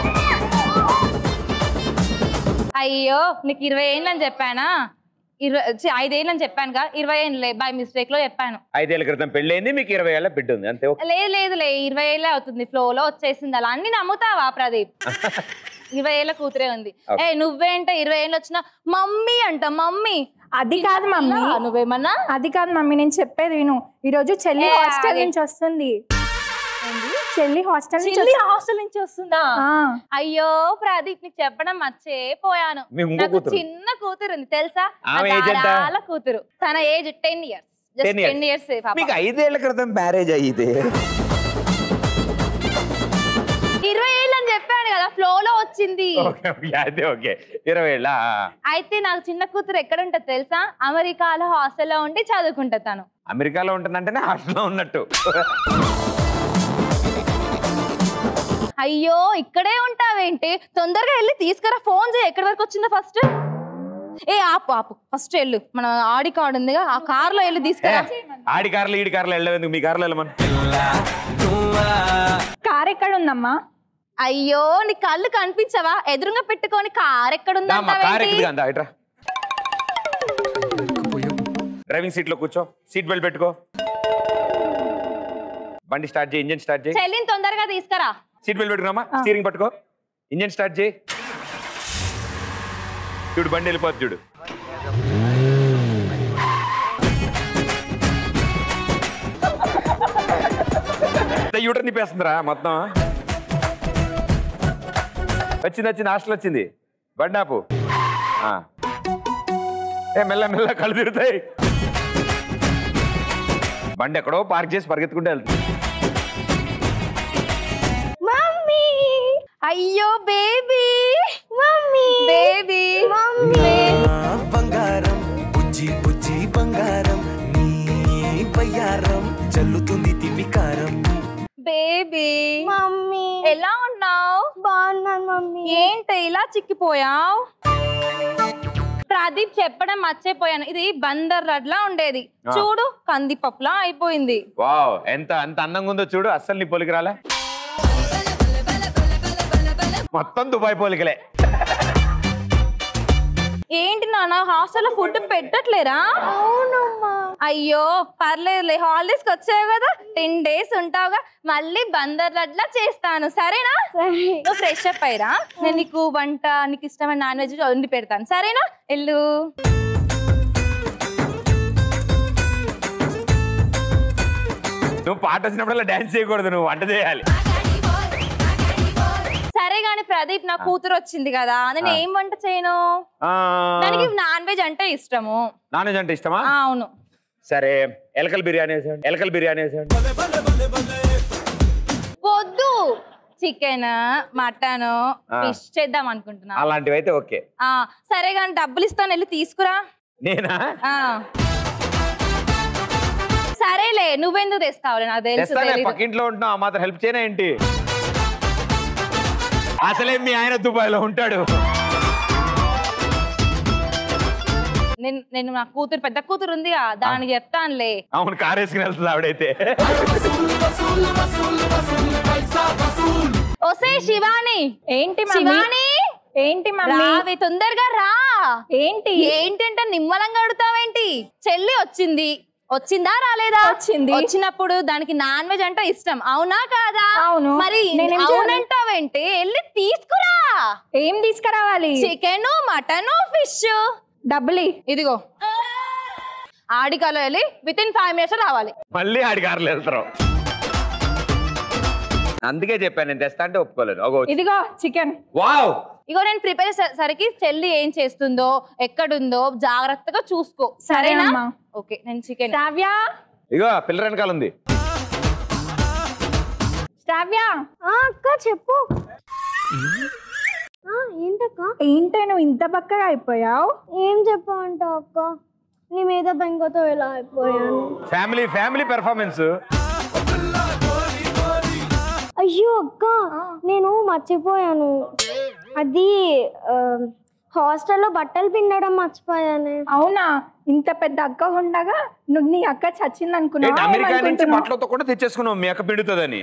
అయ్యో, నీకు 20 ఏళ్ళు అని చెప్పానా? 5 ఏళ్ళు అని చెప్పానుగా. 20 ఏళ్ళే, బై మిస్టేక్ లో చెప్పాను. 5 ఏళ్ళ క్రితం పెళ్లి అయింది, మీకు 20 ఏళ్ళ బిడ్డ ఉంది అంతే. లేదు 20 ఏళ్ళే అవుతుంది, ఫ్లో లో వచ్చేసింది. అలా అన్ని నమ్ముతావా ప్రదీప్? 20 ఏళ్ళ కూతురే ఉంది. నువ్వేంట 20 ఏళ్ళు వచ్చినా మమ్మీ అంట. మమ్మీ అది కాదు మమ్మీ, నువ్వేమన్నా? అది కాదు మమ్మీ, నేను చెప్పేది విను. ఈరోజు చెల్లి హాస్టల్ నుంచి వస్తుంది. చెల్లి హాస్టల్ నుంచి వస్తుందా? అయ్యో ప్రదీప్, నీకు చెప్పడం మర్చిపోయాను. నాకు చిన్న కూతురు ఉంది తెలుసా? చాలా కూతురు. తన ఏజ్ 10 years. 10 years. 5 ఏళ్ల క్రితం మ్యారేజ్ అయ్యింది. 20 ఏళ్ళు అని చెప్పాను కదా, ఫ్లో లో వచ్చింది. 20 ఏళ్ళ. అయితే నాకు చిన్న కూతురు ఎక్కడ ఉంటది తెలుసా? అమెరికాలో హాస్టల్లో ఉండి చదువుకుంటా. తను అమెరికాలో ఉంటుందంటేనే హాస్టల్లో ఉన్నట్టు. అయ్యో, ఇక్కడే ఉంటావేంటి? తొందరగా వెళ్ళి తీసుకురా, ఫోన్ చేయి. ఎక్కడి వరకు వచ్చిందో ఫస్ట్. ఆపు ఫస్ట్ వెళ్ళు. మన ఆడి కార్డు ఉందిగా, ఆ కార్ లో వెళ్ళి తీసుకురా. ఆడి కార్లో ఈడి కార్లో వెళ్ళలేదు, మీ కార్లో వెళ్ళమని. కార్ ఎక్కడ ఉందమ్మా? అయ్యో, నీ కళ్ళు కనిపించవా? ఎదురుగా పెట్టుకొని కార్ ఎక్కడుందా? డ్రైవింగ్ సీట్ లో కూర్చో, సీట్ బెల్ట్ పెట్టుకో, బండి స్టార్ట్ చేయి, ఇంజిన్ స్టార్ట్ చేయి. చెల్లిని తొందరగా తీసుకురా. సీట్ బెల్ట్ పెట్టుకున్నామా, స్టీరింగ్ పట్టుకో, ఇంజిన్ స్టార్ట్ చేయి. చూడు బండి వెళ్ళిపోద్ది చూడు. యూటర్ నిప్పేస్తుందిరా మొత్తం. వచ్చింది హాస్టల్ వచ్చింది. బండి ఆపు. మెల్ల మెల్ల కళ్ళు తిరుగుతాయి. బండి ఎక్కడో పార్క్ చేసి పరిగెత్తుకుంటే వెళ్తుంది. మమ్మీ అయ్యో బేబీ, మమ్మీ బేబీ, మమ్మీ బంగారం బుజ్జి బుజ్జి బంగారం నీ బయ్యారం చల్లుతుంది తివికారం. బేబీ మమ్మీ ఎలా ఉన్నావు? బాగున్నాను మమ్మీ. ఏంటి ఇలా చిక్కిపోయావు? ప్రదీప్ చెప్పడం మర్చిపోయాను, ఇది బందర్ రడ్లా ఉండేది, చూడు కందిపప్పులా అయిపోయింది. వావ్, ఎంత అందంగా ఉందో చూడు. అస్సలు నీ పోలికి రాలే, మొత్తం దుబాయ్ పోలికలే. ఏంటి నాన్న హాస్టల్లో ఫుడ్ పెట్టట్లేరా? అవునమ్మా. అయ్యో పర్లేదులే, హాలిడేస్కి వచ్చావు కదా, 10 days ఉంటావుగా, మళ్ళీ బందర్ లడ్లా చేస్తాను సరేనా? నువ్వు ఫ్రెష్ అప్ అయ్యిరా, నేను నీకు వంట, నీకు ఇష్టమైన నాన్ వెజ్ వండి పెడతాను సరేనా? వెళ్ళు. నువ్వు పాట వచ్చినప్పుడల్లా డాన్స్ చేయకూడదు, నువ్వు వంట చేయాలి. సరే గాని ప్రదీప్, నా కూతురు వచ్చింది కదా, నేను ఏం వంట చేయను? దానికి నాన్ వెజ్ అంటే ఇష్టము. నాన్ వెజ్ అంటే ఇష్టమా? అవును. సరే ఎలకల బిర్యానీ వేసేయండి. వద్దు, చికెన్, మటన్, ఫిష్ చేద్దాం అనుకుంటున్నా. అలాంటివి అయితే ఓకే. సరే గాని డబ్బులు ఇస్తాను, వెళ్ళి తీసుకురా. నేనా? సరేలే, నువ్వెందుకు తెస్తావులే, నాకు తెలుసు. పక్కింట్లో ఉంటున్నావు, మాత్రం హెల్ప్ చేయనా ఏంటి? అసలే మీ ఆయన దుబాయ్లో ఉంటాడు. నేను నా కూతురు, పెద్ద కూతురు ఉంది, దానికి చెప్తానులే. అవును, కార్ వేసుకుని వెళ్తుంది ఆవిడైతే. ఒసే శివాని. ఏంటి శివాని? ఏంటి మమ్మీ? తొందరగా రా. ఏంటంటే నిమ్మలంగా అడుగుతావేంటి? చెల్లి వచ్చిందా రాలేదా? వచ్చినప్పుడు దానికి నాన్ వెజ్ అంటే ఇష్టం, అవునా కాదా? అవును. మరి అవునంటావేంటి? వెళ్ళి తీసుకురా. ఏం తీసుకురావాలి? Chicken, mutton, fish. డబ్బులు ఇదిగో. ఆడికాలో వెళ్ళి within 5 minutes రావాలి. మళ్ళీ ఆడికారులు వెళ్తారు. అందుకే చెప్పాను, నేను తెస్తా అంటే ఒప్పుకోలేదు. ఇదిగో చికెన్. వావ్. ఇగో నేను ప్రిపేర్ చేసేసరికి చెల్లి ఏం చేస్తుందో, ఎక్కడుందో జాగ్రత్తగా చూసుకో సరేనా? ఓకే, నేను చికెన్. శ్రావ్య, ఇగో పిల్ల వెనకాల ఉంది. శ్రావ్య. అక్క చెప్పు. ఏంటక్క? ఏంటే నువ్వు ఇంత బక్కగా అయిపోయావు? ఏం చెప్పమంటావు అక్క, నీ మీద బెంగతో ఇలా అయిపోయాను. Family performance. అయ్యో అక్క, నేను మర్చిపోయాను, అది హాస్టల్లో బట్టలు పిండడం మర్చిపోయాను. అవునా? ఇంత పెద్ద అక్క ఉండగా నువ్వు నీ అక్క చచ్చింది అనుకున్నావు? అమెరికా నుంచి బట్టలతో కూడా తెచ్చేసుకున్నావు మీ అక్క పిండుతుందని.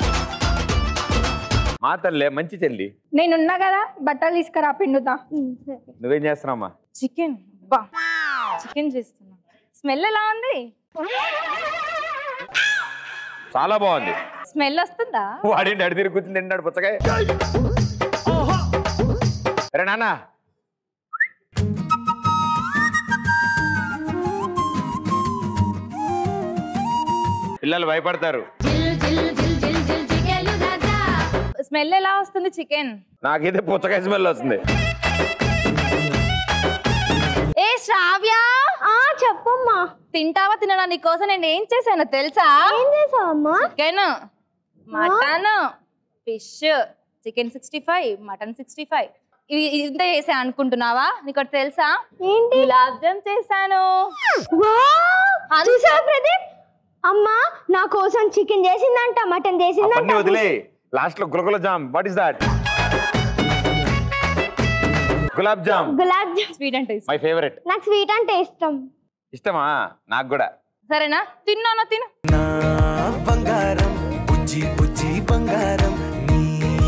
మా తల్లే మంచి చెల్లి. నేనున్నా కదా, బట్టలు తీసుకురా పిండుతా. నువ్వేం చేస్తున్నావమ్మా? చికెన్ చేస్తున్నా. స్మెల్ ఎలా ఉంది? చాలా బాగుంది. స్మెల్ వస్తుందా? వాడేంటి అడి తిరిగి కూర్చుని తింటాడు పుచ్చకాయ. అరే నాన్న, పిల్లలు భయపడతారు. స్మెల్ ఎలా వస్తుంది చికెన్? నాకైతే పుచ్చకాయ స్మెల్ వస్తుంది. ఏ శ్రావ్య, చెప్పమ్మా. తింటావా తినడా? నీకోసం నేను ఏం చేశాను తెలుసా? ఏం చేసావమ్మా? Chicken, mutton, fish, chicken 65, mutton 65, ఇవి ఇంత చేసా అనుకుంటున్నావా? నీకు తెలుసా? గులాబ్ జామ్ చేశాను. ప్రదీప్, అమ్మా నా కోసం చికెన్ చేసిందంట, మటన్ చేసిందంట. వదిలే, లాస్ట్ లో గులగుల జామ్. What is that? గులాబ్ జామ్. స్వీట్ అంటే మై ఫేవరెట్. నాకు స్వీట్ అంటే ఇష్టమా? నాకు కూడా. సరేనా? తిన్నాను, తిను. బంగారం బుజ్జి బుజ్జి బంగారం నీ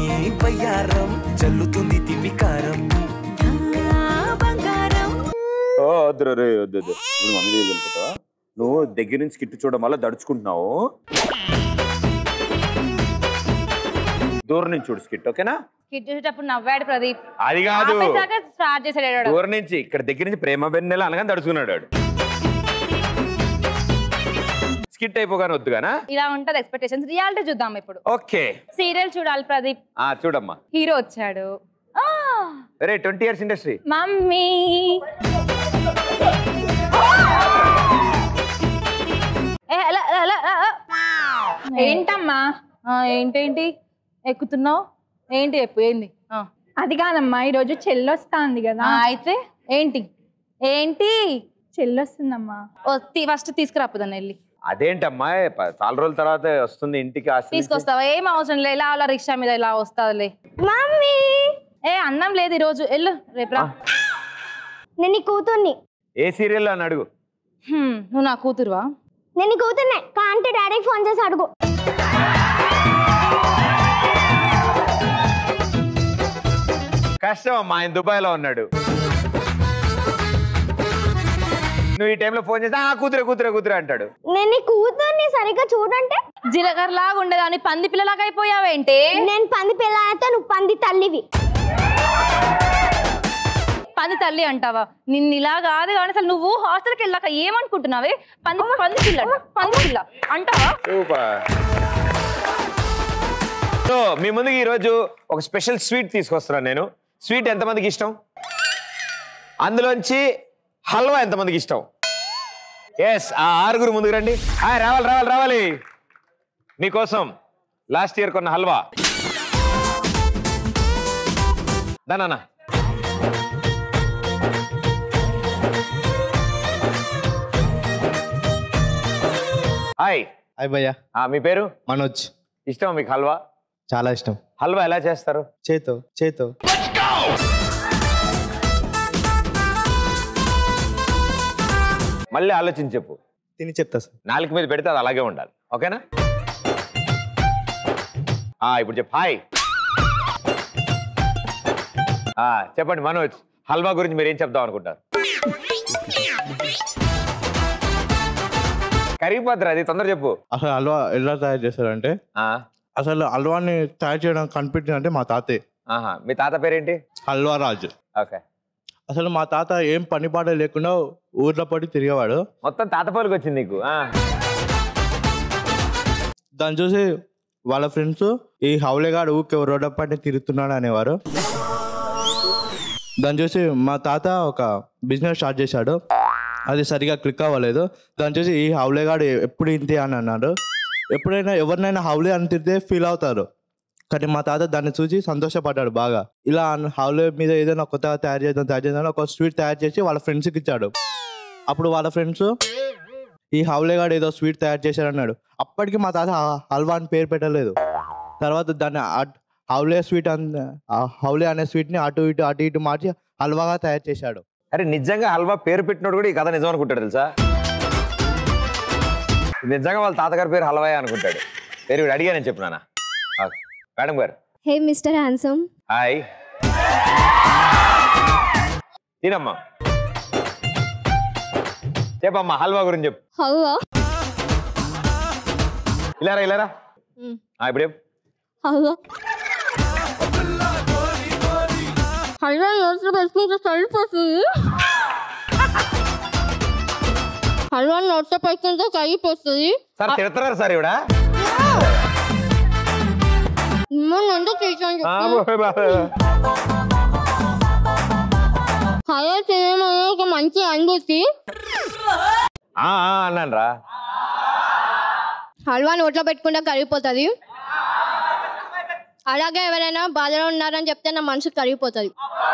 బయ్యారం చల్లుతుంది తివికారం. వద్దు రే వద్దు వద్దు. నువ్వు మమ్మీ దగ్గరికి వెళ్ళిపోతావా? నువ్వు దగ్గర నుంచి స్కిట్ చూడడం వల్ల దడుచుకుంటున్నావు. దూరం నుంచి చూడు స్కిట్, ఓకేనా? స్కిట్ చూసేటప్పుడు నవ్వాడు ప్రదీప్. అది కాదు, స్టార్ట్ చేసాడు. దూరం నుంచి ఇక్కడ దగ్గర నుంచి ప్రేమ వెన్నెల అనగానే దడుచుకున్నాడు వాడు. స్కిట్ అయిపోగానే వద్దుగానా? ఇలా ఉంటది ఎక్స్పెక్టేషన్స్. రియాలిటీ చూద్దాం ఇప్పుడు. ఓకే, సీరియల్ చూడాలి ప్రదీప్. చూడమ్మా. హీరో వచ్చాడు. అరే 20 years ఇండస్ట్రీ. మమ్మీ ఏంటమ్మా? ఏంటేంటి ఎక్కుతున్నావు? ఏంటి చెప్పు, ఏంది? అది కాదమ్మా, ఈరోజు చెల్లొస్తుంది కదా. అయితే ఏంటి ఏంటి? చెల్లొస్తుందమ్మా. ఫస్ట్ తీసుకురాపుదాన్ని వెళ్ళి. అదేంటమ్మా, చాలా రోజుల తర్వాత వస్తుంది ఇంటికి. తీసుకొస్తావా? ఏం అవసరం లేదు, ఇలా అలా రిక్షా మీద ఇలా వస్తాదులే. మమ్మీ అన్నం లేదు ఈరోజు, వెళ్ళు రేపు రా. నేను నీ కూతుర్ని. ఏ సీరియల్ అని అడుగు. నువ్వు నా కూతురువా? నేను నీ కూతుర్నే. కాంటే డాడీకి ఫోన్ చేసి అడుగు. కష్టం అమ్మా, ఆయన దుబాయ్ లో ఉన్నాడు. నువ్వు ఈ టైంలో ఫోన్ చేస్తే కూతురే కూతురే కూతురే అంటాడు. నేను నీ కూతుర్ని సరిగ్గా చూడంటే జీలకర్ర లాగా ఉండేదాన్ని పంది పిల్లలాగా అయిపోయావేంటి? నేను పంది పిల్లలతో, నువ్వు పంది తల్లివి. పంది తల్లి అంటావా? నిన్ను ఇలా కాదు కానీ అసలు నువ్వు హాస్టల్కి వెళ్ళాక ఏమనుకుంటున్నావే? పంది పిల్ల పంది పిల్ల అంటావా? సో మీ ముందుకి ఈరోజు ఒక స్పెషల్ స్వీట్ తీసుకొస్తున్నాను నేను. స్వీట్ ఎంతమందికి ఇష్టం? అందులోంచి హల్వా ఎంతమందికి ఇష్టం? ఎస్, ఆ 6 ముందుకు రండి. రావాలి రావాలి రావాలి. మీకోసం లాస్ట్ ఇయర్ కొన్న హల్వా. దానా హాయ్. హాయ్ భయ్యా. మీ పేరు? మనోజ్. ఇష్టం మీకు హల్వా? చాలా ఇష్టం. హల్వా ఎలా చేస్తారు? చేతో మళ్ళీ ఆలోచించి చెప్పు. తిని చెప్తా సార్. నాలుగు మీద పెడితే అది అలాగే ఉండాలి, ఓకేనా? ఇప్పుడు చెప్పు. హాయ్. చెప్పండి మనోజ్, హల్వా గురించి మీరు ఏం చెప్దాం అనుకుంటారు? కరిగిపోతారు, అది తొందర చెప్పు. అసలు హల్వా ఎలా తయారు చేస్తారంటే, అసలు హల్వాని తయారు చేయడం కనిపెట్టింది అంటే మా తాతే. మీ తాత పేరేంటి? హల్వా రాజు. ఓకే. అసలు మా తాత ఏం పని పాట లేకుండా ఊర్లో పడి తిరిగేవాడు. మొత్తం తాత పోలికి వచ్చింది నీకు. దాన్ని చూసి వాళ్ళ ఫ్రెండ్స్ ఈ హౌలేగాడు ఊకే రోడ్డు పైన తిరుగుతున్నాడు అనేవారు. దాన్ని చూసి మా తాత ఒక బిజినెస్ స్టార్ట్ చేశాడు. అది సరిగా క్లిక్ అవ్వలేదు. దాన్ని చూసి ఈ హౌలేగాడు ఎప్పుడు ఇంతే అని అన్నాడు. ఎప్పుడైనా ఎవరినైనా హౌలే అని తిరిగితే ఫీల్ అవుతారు, కానీ మా తాత దాన్ని చూసి సంతోషపడ్డాడు బాగా. ఇలా హౌలే మీద ఏదైనా కొత్తగా తయారు చేద్దాం ఒక స్వీట్ తయారు చేసి వాళ్ళ ఫ్రెండ్స్కి ఇచ్చాడు. అప్పుడు వాళ్ళ ఫ్రెండ్స్ ఈ హౌలేగాడు ఏదో స్వీట్ తయారు చేశాడు అన్నాడు. అప్పటికి మా తాత హల్వా అని పేరు పెట్టలేదు. తర్వాత దాన్ని హౌలే అనే స్వీట్ని అటు ఇటు మార్చి హల్వాగా తయారు చేశాడు. అరే నిజంగా హల్వా పేరు పెట్టినోడు కూడా ఈ కథ నిజం అనుకుంటాడు తెలుసా? నిజంగా వాళ్ళ తాతగారి పేరు హల్వాయే అనుకుంటాడు. పేరు అడిగా నేను చెప్పినానా? మేడం గారు. Hey mister handsome. హాయ్. తినమ్మా, చెప్పమ్మా హల్వా గురించి చెప్పు. హల్వా ఇలారా ఇలారా. ఇప్పుడు హల్వా హల్వా నోట్లో పెట్టుకుంటే కరిగిపోతుంది. హల్వా నోట్లో పెట్టుకుంటే కరిగిపోతుంది. సార్ తిడతారు సార్ ఇవిడ. హల్వా తినమని ఒక మంచి అనుభూతి. అన్నాను రా. హల్వా నోట్లో పెట్టుకుంటే కరిగిపోతుంది. అలాగే ఎవరైనా బాధలో ఉన్నారని చెప్తే నా మనసు కరిగిపోతుంది.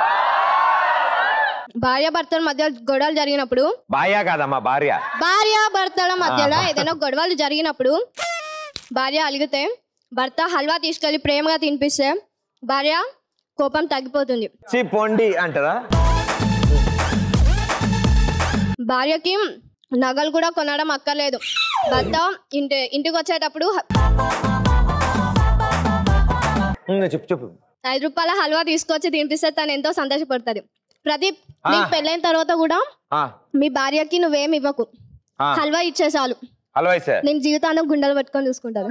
భార్య భర్తల మధ్య గొడవలు జరిగినప్పుడు, భార్య కాదమ్మా భార్య, భార్య భర్తల మధ్యలో ఏదైనా గొడవలు జరిగినప్పుడు భార్య అలిగితే భర్త హల్వా తీసుకెళ్లి ప్రేమగా తినిపిస్తే భార్య కోపం తగ్గిపోతుంది. పొండి అంటదా? భార్యకి నగలు కూడా కొనడం అక్కర్లేదు. భర్త ఇంటికి వచ్చేటప్పుడు చెప్పు 5 రూపాయల హల్వా తీసుకొచ్చి తినిపిస్తే తను ఎంతో సంతోషపడుతుంది. ప్రదీప్ నీకు పెళ్ళైన తర్వాత కూడా మీ భార్యకి నువ్వేం ఇవ్వకు, హల్వా ఇచ్చేసాలు. హల్వా ఇచ్చే నేను జీవితాన్ని గుండెలు పట్టుకొని చూసుకుంటాను.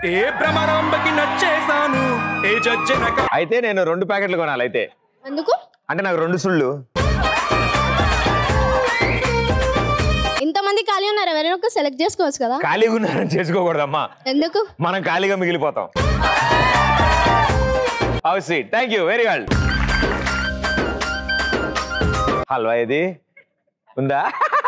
అయితే నేను 2 ప్యాకెట్లు కొనాలి. అయితే ఎందుకు అంటే నాకు 2 సుళ్ళు. ఇంతమంది ఖాళీ ఉన్నారు, ఎవరైనా ఒక సెలెక్ట్ చేసుకోవచ్చు కదా. ఖాళీగా ఉన్నారని చేసుకోకూడదమ్మా. ఎందుకు? మనం ఖాళీగా మిగిలిపోతాం. Thank you very well. Halwa ఇది ఉందా?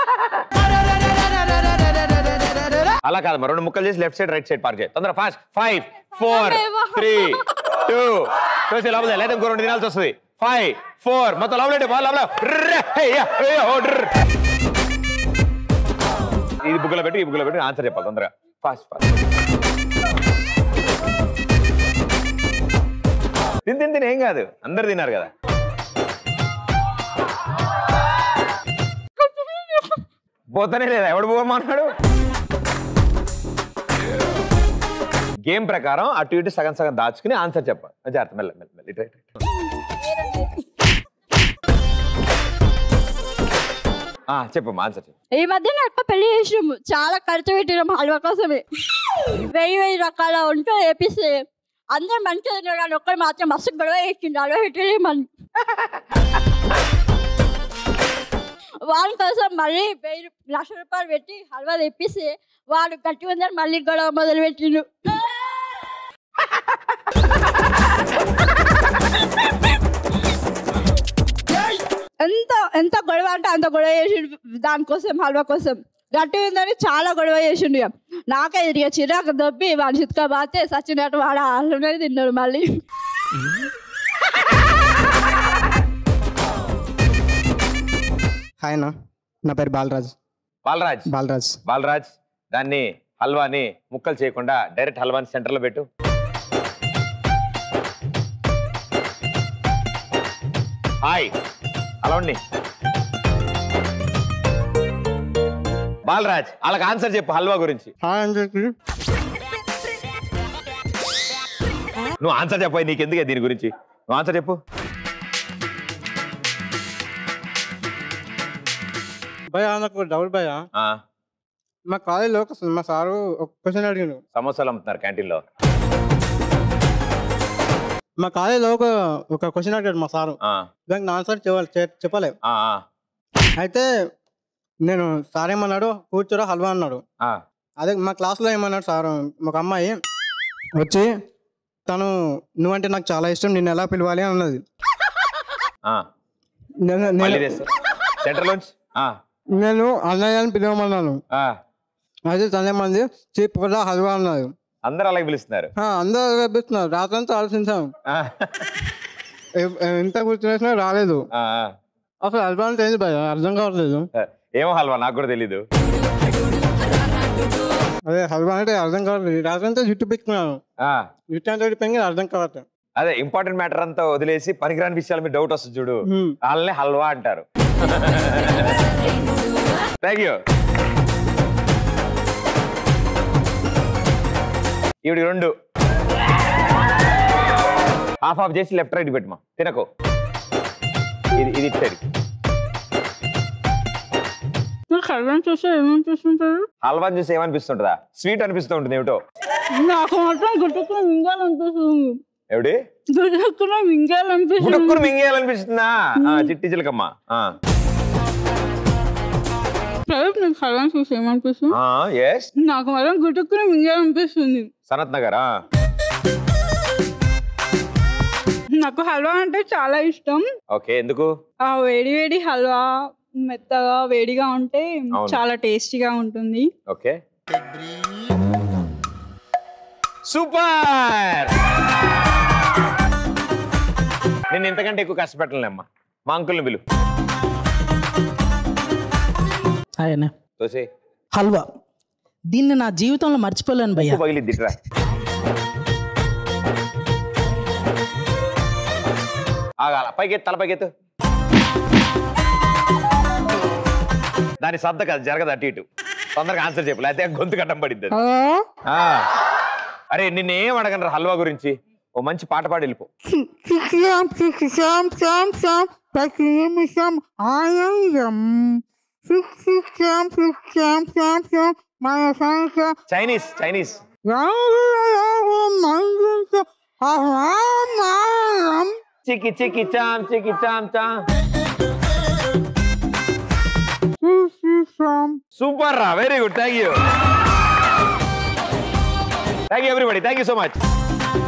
అలా కాదమ్మా, 2 ముక్కలు చేసి left side right side park చేయి. తొందర ఫాస్ట్. 5 4 3 2 చూసి లోపల లేదా ఇంకో 2 దినాల్సి వస్తుంది. 5 4 మొత్తం లోపల ఇది బుగ్గలో పెట్టి, ఈ బుగ్గలో పెట్టి ఆన్సర్ చెప్పాలి తొందరగా. ఫాస్ట్ తిని ఏం కాదు, అందరు తిన్నారు కదా. పోతానే లేదా, ఎవడు పోమన్నాడు? గేమ్ ప్రకారం అటు ఇటు సగం సగం దాచుకుని ఆన్సర్ చెప్పాలి. జాగ్రత్త మెల్ల మెల్ల మెల్ల ఇటు చెప్పమ్మా ఆన్సర్ చెప్పు. ఈ మధ్య నాకు పెళ్లి చేసినాము, చాలా ఖర్చు పెట్టినాము హల్వా కోసమే. 1000 రకాల వంట వేపిస్తే అందరు మంచిగా తిన్నారు కానీ ఒక్కరు మాత్రం మస్తు గొడవ వేసిండు హల్వా పెట్టలేమని. వాళ్ళ కోసం మళ్ళీ 1000 లక్ష రూపాయలు పెట్టి హల్వా తెప్పిస్తే వాడు గట్టి ఉందని మళ్ళీ గొడవ మొదలు పెట్టిండు. ఎంత గొడవ అంటే అంత గొడవ చేసిండు దానికోసం, హల్వా కోసం. గట్టి ఉందని చాలా గొడవ చేసిండు. నాకే ఇక చిరాకు దొబ్బి వాడి చిత్కా బాతే సచ్చినట్టు వాడు ఆళ్ళనే తిన్నాడు మళ్ళీ. హాయ్ అన్న, నా పేరు బాలరాజ్. దాన్ని హల్వాని ముక్కలు చేయకుండా డైరెక్ట్ హల్వాని సెంటర్లో పెట్టు. హాయ్ అలా ఉండి బాలరాజ్ వాళ్ళకి ఆన్సర్ చెప్పు హల్వా గురించి. నువ్వు ఆన్సర్ చెప్పు, నీకెందుకే దీని గురించి, నువ్వు ఆన్సర్ చెప్పు. భయ్యా నాకు డౌట్ భయ్యా, మా కాలేజీలో మా సారు ఒక క్వశ్చన్ అడిగాడు. సమోసాలు అమ్ముతున్నారు క్యాంటీన్లో. మా కాలేజీలో ఒక క్వశ్చన్ అడిగాడు మా సారు, దానికి ఆన్సర్ చెప్పలే. అయితే నేను సార్ ఏమన్నాడు, కూర్చోరా హల్వా అన్నాడు. అదే మా క్లాస్లో ఏమన్నాడు సారు, ఒక అమ్మాయి వచ్చి తను నువ్వంటే నాకు చాలా ఇష్టం, నిన్ను ఎలా పిలవాలి అని అన్నది. నేను అన్నయ్య అని పిలవమన్నాను. అయితే తనేమంది చీపురా హల్వా అన్నారు. అందరూ అలాగే పిలుస్తున్నారు. అందరూ అలాగే పిలుస్తున్నారు. రాత్రంతా ఆలోచించాను, ఎంత గుర్తున్నా రాలేదు. అసలు హల్వా అంటే ఏంది భయ, అర్థం కావట్లేదు. ఏమో హల్వా నాకు కూడా తెలీదు. అదే హల్వా అంటే అర్థం కావట్లేదు. రాత్రంతా జుట్టు పెట్టుకున్నాను, జుట్టు అంతా పెట్టుకుని అర్థం కావట్లేదు. అదే ఇంపార్టెంట్ మ్యాటర్ అంతా వదిలేసి పనికిరాని విషయాలు మీద డౌట్ వస్తుంది చూడు, వాళ్ళని హల్వా అంటారు. Thank you. ఇవి 2 హాఫ్ ఆఫ్ చేసి లెఫ్ట్ రైట్ పెట్టమా, తినకు. ఇది ఇటు సైడ్. హల్వాని చూస్తే ఏమనిపిస్తుంటారు? హల్వాని చూసి ఏమనిపిస్తుంటుందా? స్వీట్ అనిపిస్తూ ఉంటుంది ఏమిటో. నాకు మాత్రం గుట్టుకుని మింగాలనిపిస్తుంది. ఎవడి గుట్టుకుని మింగేయాలనిపిస్తుందా? చిట్టి చిలకమ్మ. నీకు హల్వాని చూసి ఏమనిపిస్తుంది? నాకు మాత్రం గుట్టుకుని మింగాలనిపిస్తుంది. సనత్ నగర్. నాకు హల్వా అంటే చాలా ఇష్టం. ఓకే, ఎందుకు? వేడి వేడి హల్వా మెత్తగా వేడిగా ఉంటే చాలా టేస్టీగా ఉంటుంది. Okay, super. నేను ఇంతకంటే ఎక్కువ కష్టపెట్టలేమ్మా. మా అంకుల్ని పిలు. హల్వా దీన్ని నా జీవితంలో మర్చిపోలేను భయ్యా. పగిలిద్దిట్రా. ఆగాల, పైకెత్తు, తల పైకెత్తు. దాని శబ్ద కదా జరగదు, అటు ఇటు. తొందరగా ఆన్సర్ చెప్పు, లేకపోతే గొంతు కట్టం పడిద్ది. అరే నిన్నేం అడగనరా హల్వా గురించి, ఓ మంచి పాట పాడి వెళ్ళిపో. నిమిషం ఆనందం మన సంఖ్య చైనీస్ చైనీస్ చికి చికి చామ్ చికి చామ్ చామ్ సూపర్ రా very good thank you everybody thank you so much